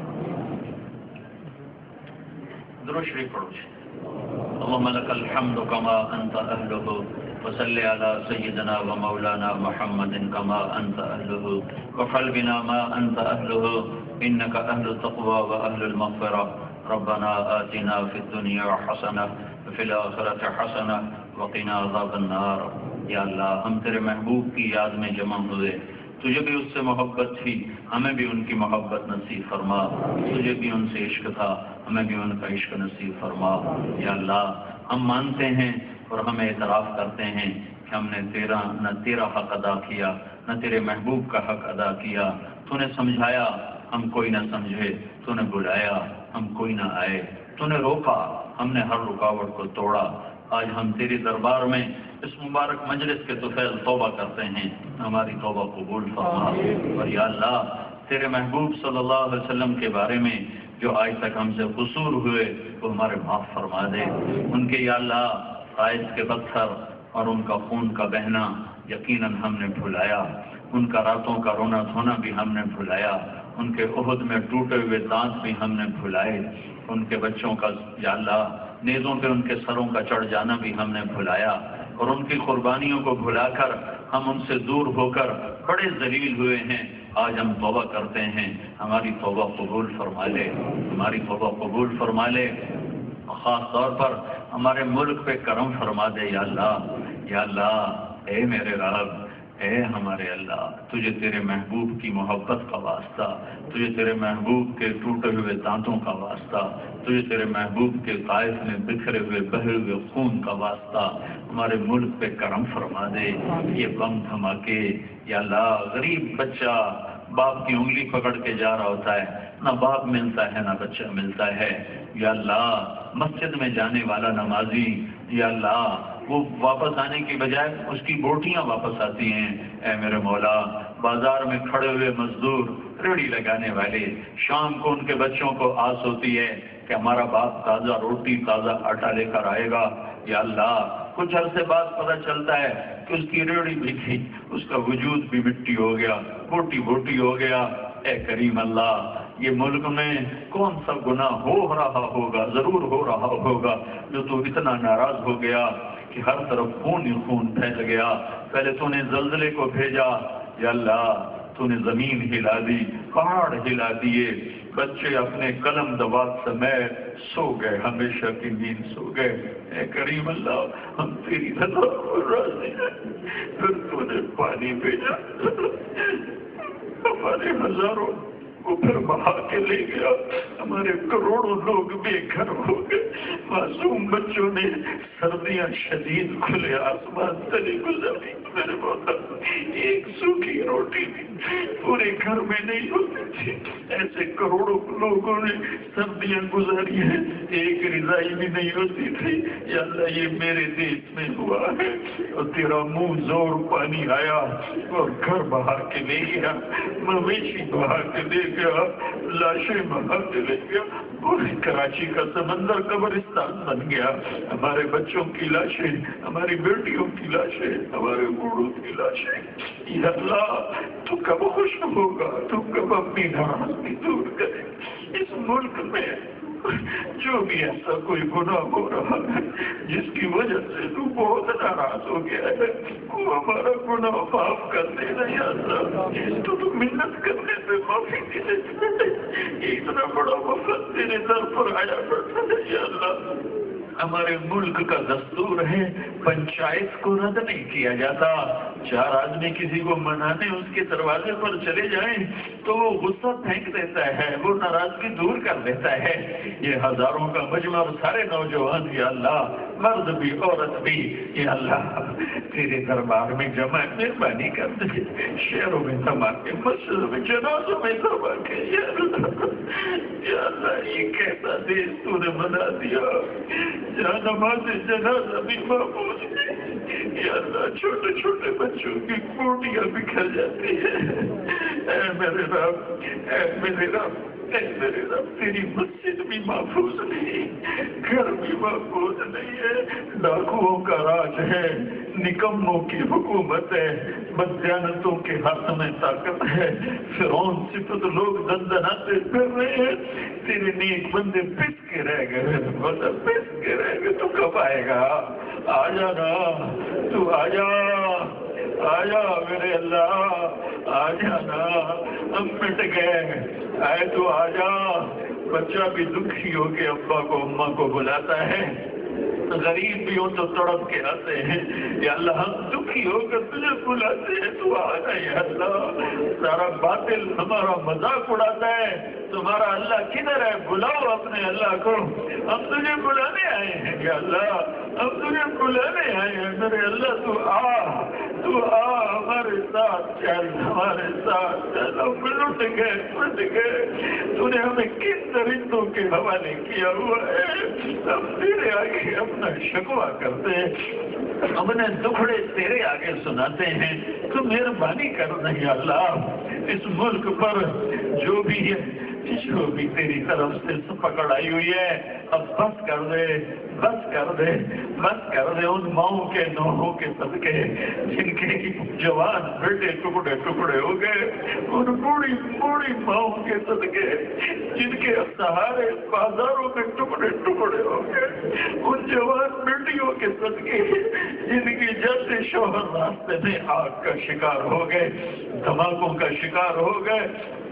درود شریف پڑھو جی۔ اللهم لك الحمد كما انت اهله وصل على سيدنا ومولانا محمد كما انت اهله وفعل بنا ما انت اهله انك اهل التقوى واهل المغفرة ربنا آتنا في الدنيا حسنة وفي الآخرة حسنة وقنا عذاب النار۔ یا اللہ ہم تیرے محبوب کی یاد میں جمع ہوئے، تجھے بھی اس سے محبت تھی، ہمیں بھی ان کی محبت نصیب فرما، تجھے بھی ان سے عشق تھا، ہمیں بھی ان کا عشق نصیب فرما۔ یا اللہ ہم مانتے ہیں اور ہمیں اعتراف کرتے ہیں کہ ہم نے تیرا نہ تیرا حق ادا کیا، نہ تیرے محبوب کا حق ادا کیا۔ تو نے سمجھایا ہم کوئی نہ سمجھے، تو نے بلایا ہم کوئی نہ آئے، تو نے روکا ہم نے ہر رکاوٹ کو توڑا۔ آج ہم تیری دربار میں اس مبارک مجلس کے طفیل توبہ کرتے ہیں، ہماری توبہ قبول فرما۔ اور یا اللہ تیرے محبوب صلی اللہ علیہ وسلم کے بارے میں جو آج تک ہم سے قصور ہوئے وہ ہمارے معاف فرما دے۔ ان کے یا اللہ قائد کے پتھر اور ان کا خون کا بہنا یقیناً ہم نے بھلایا، ان کا راتوں کا رونا دھونا بھی ہم نے بھلایا، ان کے عہد میں ٹوٹے ہوئے دانت بھی ہم نے بھلائے، ان کے بچوں کا یا اللہ نیزوں پہ ان کے سروں کا چڑھ جانا بھی ہم نے بھلایا، اور ان کی قربانیوں کو بھلا کر ہم ان سے دور ہو کر بڑے ذلیل ہوئے ہیں۔ آج ہم توبہ کرتے ہیں، ہماری توبہ قبول فرما لے، ہماری توبہ قبول فرما لے، خاص طور پر ہمارے ملک پہ کرم فرما دے یا اللہ۔ یا اللہ اے میرے رب، اے ہمارے اللہ، تجھے تیرے محبوب کی محبت کا واسطہ، تجھے تیرے محبوب کے ٹوٹے ہوئے دانتوں کا واسطہ، تجھے تیرے محبوب کے قائف میں بکھرے ہوئے بہے ہوئے خون کا واسطہ ہمارے ملک پہ کرم فرما دے۔ یہ بم دھماکے یا اللہ، غریب بچہ باپ کی انگلی پکڑ کے جا رہا ہوتا ہے، نہ باپ ملتا ہے نہ بچہ ملتا ہے۔ یا اللہ مسجد میں جانے والا نمازی یا اللہ وہ واپس آنے کی بجائے اس کی بوٹیاں واپس آتی ہیں۔ اے میرے مولا بازار میں کھڑے ہوئے مزدور، ریڑھی لگانے والے، شام کو ان کے بچوں کو آس ہوتی ہے کہ ہمارا باپ تازہ روٹی تازہ آٹا لے کر آئے گا۔ یا اللہ کچھ عرصے بعد پتہ چلتا ہے کہ اس کی ریڑھی بھی تھی، اس کا وجود بھی مٹی ہو گیا، بوٹی بوٹی ہو گیا۔ اے کریم اللہ یہ ملک میں کون سا گناہ ہو رہا ہوگا، ضرور ہو رہا ہوگا، جو تو اتنا ناراض ہو گیا کہ ہر طرف خون ہی خون پھیل گیا۔ پہلے تو نے زلزلے کو بھیجا یا اللہ، تو نے زمین ہلا دی، پہاڑ ہلا دیے، بچے اپنے قلم دباغ سمیت سو گئے، ہمیشہ کی نیند سو گئے۔ اے کریم اللہ ہم تیری رضا کو راضی ہیں، پھر تو نے پانی بھیجا، ہمارے ہزاروں کو پھر بہا کے لے گیا، ہمارے کروڑوں لوگ بے گھر ہو گئے، معصوم بچوں نے سردیاں شدید کھلے آسمان تلے گزاری، میرے مولا ایک سوکھی روٹی بھی پورے گھر میں نہیں ہوتی تھی، ایسے کروڑوں لوگوں نے سردیاں گزاری ہیں، ایک رضائی بھی نہیں ہوتی تھی۔ یا اللہ یہ میرے دیش میں ہوا ہے، اور تیرا منہ زور پانی آیا اور گھر بہا کے لے گیا، مویشی بہا کے لے گیا، لاشیں بہا کے لے گیا، پوری کراچی کا سمندر قبرستان بن گیا۔ ہمارے بچوں کی لاشیں، ہماری بیٹیوں کی لاشیں، ہمارے بوڑھوں کی لاشیں، یا اللہ تو کب خوش ہوگا، تو کب اپنی ناراضگی دور کرے۔ اس ملک میں جو بھی ایسا کوئی گناہ ہو رہا ہے جس کی وجہ سے تو بہت ناراض ناراض ہو گیا ہے، وہ ہمارا گناہ معاف کر دینا یا اللہ۔ تو تو منت کرنے پہ معافی دے دیتا ہے، اتنا بڑا وفد تیرے در پر آیا پڑتا ہے یا اللہ۔ ہمارے ملک کا دستور ہے پنچایت کو رد نہیں کیا جاتا، چار آدمی کسی کو منانے اس کے دروازے پر چلے جائیں تو وہ غصہ پھینک دیتا ہے، وہ ناراضگی دور کر دیتا ہے۔ یہ ہزاروں کا مجمع اور سارے نوجوان یا اللہ، مرد بھی عورت بھی یا اللہ تیرے دربار میں جمع، مہربانی کر دے، شہروں میں دھماکے، مسجدوں میں جنازوں میں دھماکے یا اللہ، یا اللہ یہ کیسا دیش تو نے بنا دیا جہاں نماز جنازہ بھی محفوظ نہیں یا اللہ، چھوٹے چھوٹے بچوں کی پوٹیاں بکھر جاتی ہیں۔ اے میرے رب، اے میرے رب، اے میرے رب، تیری مسجد بھی محفوظ نہیں، گھر بھی محفوظ نہیں ہے، ڈاکوؤں کا راج ہے، نکموں کی حکومت ہے، بدجانتوں کے ہاتھ میں طاقت ہے، فرعون صفت لوگ دندناتے پھر رہے ہیں، تیرے نیک بندے پس کے رہ گئے، بندہ پس کے رہ گئے، تو کب آئے گا؟ آ جا نا، تو آ جا، آ جا میرے اللہ، آ جانا، ہم مٹ گئے، آئے تو آ جا۔ بچہ بھی دکھی ہو کے ابا کو اماں کو بلاتا ہے، غریب بھی ہو تو تڑپ کے آتے ہیں یا اللہ، ہم دکھی ہو کر تجھے بلاتے ہیں، تو آنا یا اللہ۔ سارا باطل ہمارا مذاق اڑاتا ہے، تمہارا اللہ کدھر ہے؟ بلاؤ اپنے اللہ کو، ہم تجھے بلانے آئے ہیں یا اللہ، ہم تجھے بلانے آئے ہیں میرے اللہ، تو آ، تو آ ہمارے ساتھ چل، ہمارے ساتھ چل۔ ہم لٹ گئے، پٹ گئے، تو نے ہمیں کن درندوں کے حوالے کیا ہوا ہے، ہم تیرے آگے اپنا شکوہ کرتے ہیں، اپنے دکھڑے تیرے آگے سناتے ہیں، تو مہربانی کر دے یا اللہ، اس ملک پر جو بھی ہے، جو بھی تیری طرف سے پکڑ آئی ہوئی ہے، اب بس کر دے، بس کر دے، بس کر دے ان ماؤں کے نوحوں کے صدقے جن کے جوان بیٹے ٹکڑے ٹکڑے ہو گئے، ان بوڑھی بوڑھی ماؤں کے صدقے جن کے سہارے بازاروں میں ٹکڑے ٹکڑے ہو گئے، ان جوان بیٹیوں کے صدقے جن کی جلد شوہر راستے میں آگ کا شکار ہو گئے، دھماکوں کا شکار ہو گئے۔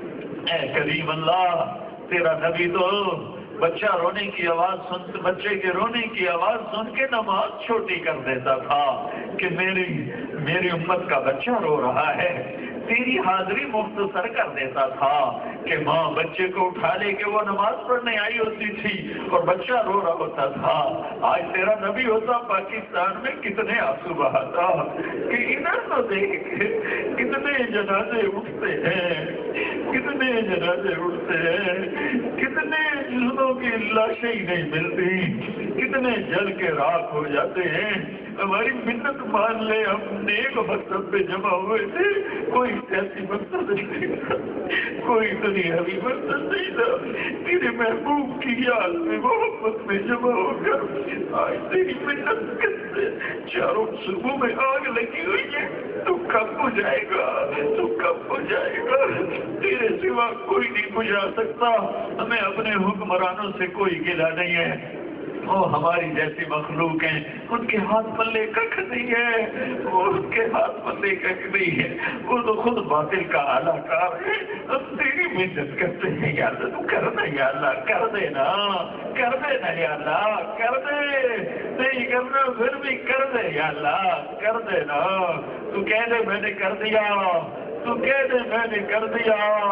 اے کریم اللہ، تیرا نبی تو بچہ رونے کی آواز سن، بچے کے رونے کی آواز سن کے نماز چھوٹی کر دیتا تھا کہ میری میری امت کا بچہ رو رہا ہے، تیری حاضری مختصر کر دیتا تھا کہ ماں بچے کو اٹھا لے کے وہ نماز پڑھنے آئی ہوتی تھی اور بچہ رو رہا ہوتا تھا۔ آج تیرا نبی ہوتا پاکستان میں کتنے آنسو بہاتا کہ ادھر تو دیکھ کتنے جنازے اٹھتے ہیں، کتنے جنازے اٹھتے ہیں، کتنے جسموں کی لاشیں ہی نہیں ملتی، کتنے جل کے راکھ ہو جاتے ہیں۔ ہماری منت مان لے، ہم نیک مقصد پہ جمع ہوئے تھے، کوئی سیاسی مقصد نہیں تھا، کوئی دنیاوی مقصد نہیں تھا، تیرے محبوب کی یاد میں محبت میں جمع ہو کر آج تیری منت کرتے، چاروں صبح میں آگ لگی ہوئی ہے، تو کب بجھائے گا، تو کب بجھائے گا؟ تیرے سوا کوئی نہیں بجھا سکتا، ہمیں اپنے حکمرانوں سے کوئی گلہ نہیں ہے، وہ ہماری جیسی مخلوق ہیں، ان کے ہاتھ پلے ککھ نہیں ہے، وہ ان کے ہاتھ پلے ککھ نہیں ہے، وہ تو خود باطل کا اعلیٰ کار ہے۔ ہم تیری محنت کرتے ہیں یا اللہ، تو کر دے یا اللہ، کر دے نا، کر دے نا یا اللہ، کر دے، نہیں کرنا پھر بھی کر دے یا اللہ، کر دے نا، تو کہہ دے میں نے کر دیا، تو کہہ دے میں نے کر دیا،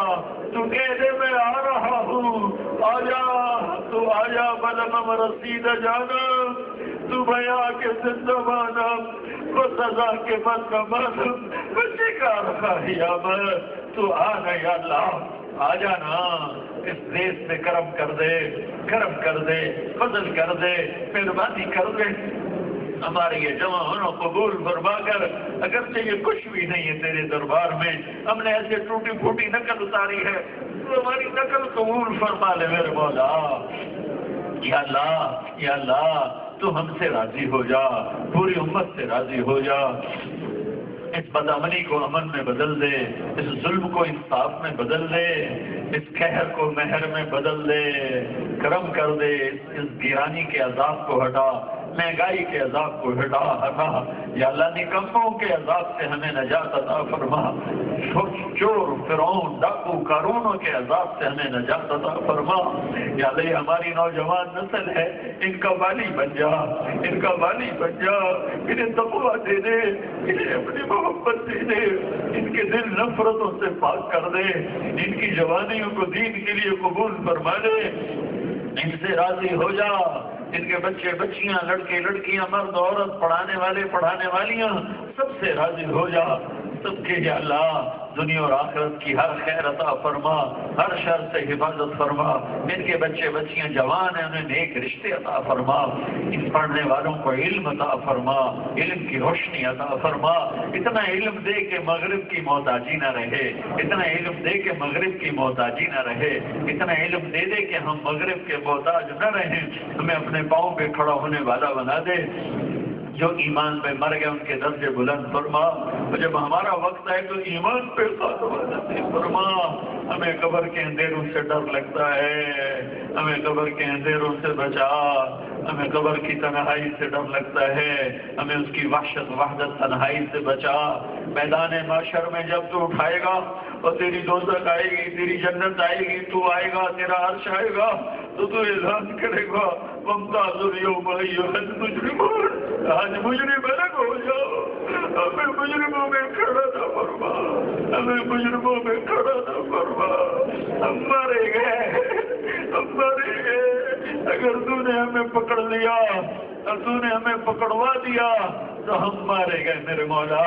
تو کہہ دے میں آ رہا ہوں، آجا تو آجا بلغم رسید جانا، تو بیا کے زندہ مانا، وہ سزا کے بد مانا، بچے کا رکھا ہی آمد، تو آنا یا اللہ، آ جانا، اس دیش سے کرم کر دے، کرم کر دے، فضل کر دے، مہربانی کر دے، ہمارے یہ جمع ہونا قبول فرما کر، اگرچہ یہ کچھ بھی نہیں ہے تیرے دربار میں، ہم نے ایسے ٹوٹی پھوٹی نقل اتاری ہے، تو ہماری نقل قبول فرما لے میرے مولا۔ یا اللہ، یا اللہ، تو ہم سے راضی ہو جا، پوری امت سے راضی ہو جا، اس بدعملی کو امن میں بدل دے، اس ظلم کو انصاف میں بدل دے، اس قہر کو مہر میں بدل دے، کرم کر دے، اس گیرانی کے عذاب کو ہٹا، महंगाई के अजाब को हटा हटा, या अल्लाह निकम्मों के अजाब से हमें नजात अता फरमा, चोर फिरौन डाकू कारूनों के अजाब से हमें नजात अता फरमा। या अल्लाह हमारी नौजवान नस्ल है, इनका वाली बन जा, इनका वाली बन जा, इन्हें तकवा दे दे, इन्हें अपनी मोहब्बत दे दे, इनके दिल नफरतों से पाक कर दे, इनकी जवानियों को दीन के लिए कबूल फरमा दे, इनसे राजी हो जा। इनके बच्चे बच्चियां, लड़के लड़कियां, मर्द औरत, पढ़ाने वाले पढ़ाने वालियां, सबसे राजी हो जा। सबके या अल्लाह दुनिया और आखिरत की हर खैर अता फरमा, हर शर से हिफाजत फरमा। इनके बच्चे बच्चियां जवान हैं, उन्हें नेक रिश्ते अता फरमा। इन पढ़ने वालों को इल्म अता फरमा, इल्म की रोशनी अता फरमा। इतना इल्म दे के मगरिब की मोहताजी न रहे, इतना इल्म दे के मगरिब की मोहताजी न रहे, इतना इल्म दे दे के हम मगरिब के मोहताज न रहे। हमें अपने पाँव पे खड़ा होने वाला बना दे। जो ईमान पे मर गए उनके दर्जे बुलंद फरमा, और जब हमारा वक्त है तो ईमान पे खात्मा नसीब फरमा। हमें कब्र के अंधेरों से डर लगता है, हमें कब्र के अंधेरों से बचा, हमें कब्र की तन्हाई से डर लगता है, हमें उसकी वहशत वहदत तन्हाई से बचा। मैदान माशर में जब तू उठाएगा और तेरी दोज़ख आएगी, तेरी जन्नत आएगी, तू आएगा, तेरा अर्श आएगा, तो तू ऐलान करेगा वम्ताज़ुल यौम अय्युहल मुजरिमून, आज मुजरिम अलग हो जाओ, हमें मुजरिमों में खड़ा ना फरमा, हमें मुजरिमों में खड़ा ना फरमा। हम मारे गए, हम मारे गए। अगर तूने हमें पकड़ लिया और तूने हमें पकड़वा दिया तो हम मारे गए मेरे मौला।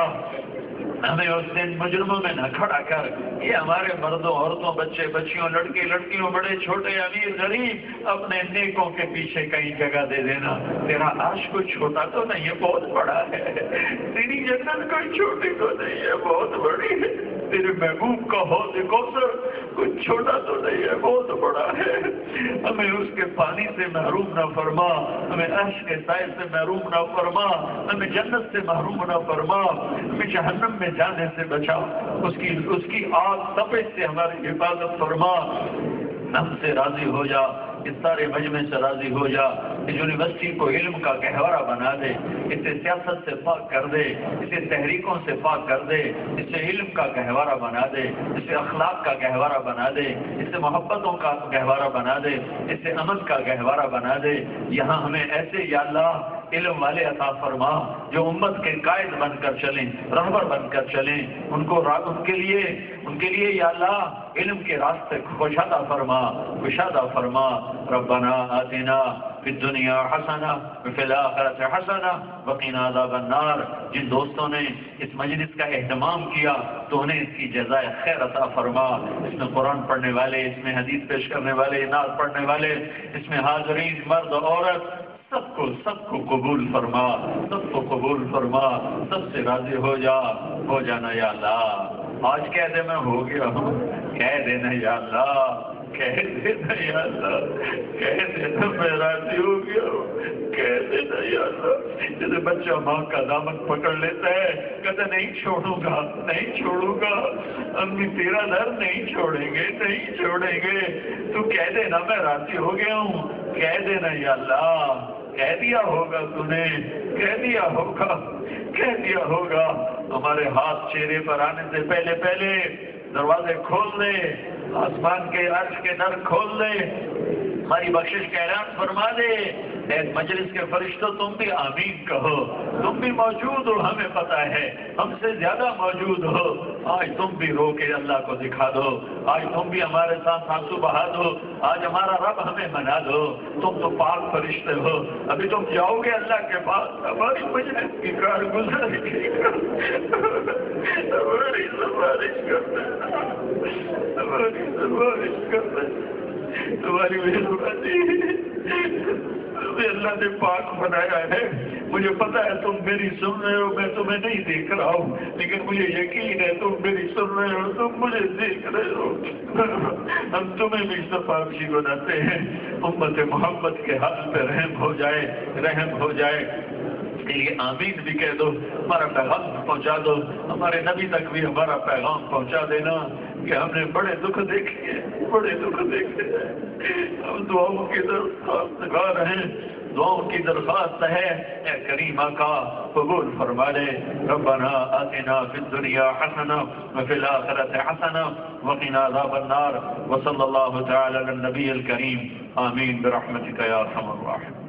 हमें उस दिन मुजरिमों में न खड़ा कर। ये हमारे मर्दों औरतों बच्चे बच्चियों लड़के लड़कियों बड़े छोटे अमीर गरीब अपने नेकों के पीछे कहीं जगह दे देना। तेरा अर्श कोई छोटा तो नहीं है, बहुत बड़ा है। तेरी जन्नत कोई छोटी तो नहीं है, बहुत बड़ी है। तेरे महबूब का हौज़ कौसर कुछ छोटा तो नहीं है, बहुत बड़ा है। हमें उसके पानी से महरूम न फरमा, हमें अर्श के साए से महरूम न फरमा, हमें जन्नत से महरूम न फरमा, हमें जहन्नम में जाने से बचा, उसकी उसकी आग तपिश से हमारी हिफाजत फरमा। हमसे राजी हो जा, इस सारे मजमे से राजी हो जा। इस यूनिवर्सिटी को इल्म का गहवारा बना दे, इसे सियासत से पाक कर दे, इसे तहरीकों से पाक कर दे, इसे इल्म का गहवारा बना दे, इसे अखलाक का गहवारा बना दे, इसे मोहब्बतों का गहवारा बना दे, इसे अमन का गहवारा बना दे। यहाँ हमें ऐसे या अल्लाह इल्म वाले अता फरमा जो उम्मत के कायद बनकर चलें, रहबर बनकर चलें। उनको उनके लिए उनके लिए या अल्लाह इल्म के रास्ते खुशादा फरमा, खुशादा फरमा। रब्बना आतिना फिद दुनिया हसना फिल आखिरति हसना वक़िना अज़ाबन नार। जिन दोस्तों ने इस मजलिस का एहतमाम किया तो उन्हें इसकी जज़ाए खैर अता फरमा। इसमें कुरान पढ़ने वाले, इसमें हदीस पेश करने वाले, नात पढ़ने वाले, इसमें हाज़रीन मर्द औरत सबको सबको कबूल फरमा, सबको कबूल फरमा। सबसे राजी हो जा, हो जाना या अल्लाह। आज कह दे मैं हो गया हूँ, कह देना या अल्लाह, कह देना या अल्लाह, कह देना मैं राजी हो गया हूँ, कह देना या अल्लाह। जैसे बच्चा माँ का दामन पकड़ लेता है, कहता नहीं छोड़ूंगा, नहीं छोड़ूंगा, अम्मी तेरा दर नहीं छोड़ेंगे, नहीं छोड़ेंगे। तू कह देना मैं राजी हो गया हूँ, कह देना या अल्लाह। कह दिया होगा तूने, कह दिया होगा, कह दिया होगा। हमारे हाथ चेहरे पर आने से पहले पहले दरवाजे खोल दे, आसमान के अर्श के दर खोल दे, हमारी बख्शिश का ऐलान फरमा दे। मजलिस के फरिश्तों तुम भी आमीन कहो, तुम भी मौजूद हो, हमें पता है हमसे ज्यादा मौजूद हो। आज तुम भी रो के अल्लाह को दिखा दो, आज तुम भी हमारे साथ आंसू बहा दो, आज हमारा रब हमें मना दो। तुम तो पाक फरिश्ते हो, अभी तुम जाओगे अल्लाह के पास, हमारी मजलिस की कारगुजारी हमारी सिफारिश कर देना, हमारी सिफारिश कर देना, तुम्हारी मेहरबानी। अल्लाह ने पाक बनाया है, मुझे पता है तुम मेरी सुन रहे हो, मैं तुम्हें नहीं देख रहा हूँ, लेकिन मुझे यकीन है तुम मेरी सुन रहे हो, तुम मुझे देख रहे हो। हम तुम्हें भी सिफारिशी बनाते हैं, उम्मत मोहम्मद के हाल पे रहम हो जाए, रहम हो जाए। इसलिए आमीन भी कह दो, हमारा पैगाम पहुंचा दो, हमारे नबी तक भी हमारा पैगाम पहुंचा देना कि हमने बड़े दुख देखे, बड़े दुख देखे। हम दुआओं की तरफ रहे हैं, دعاؤں کی درخواست ہے، اے کریم آقا قبول فرما لے۔ ربنا آتنا فی الدنیا حسنہ وفی الآخرۃ حسنہ وقنا عذاب النار، وصلی اللہ تعالی علی النبی الکریم، آمین برحمتک یا ارحم الراحمین۔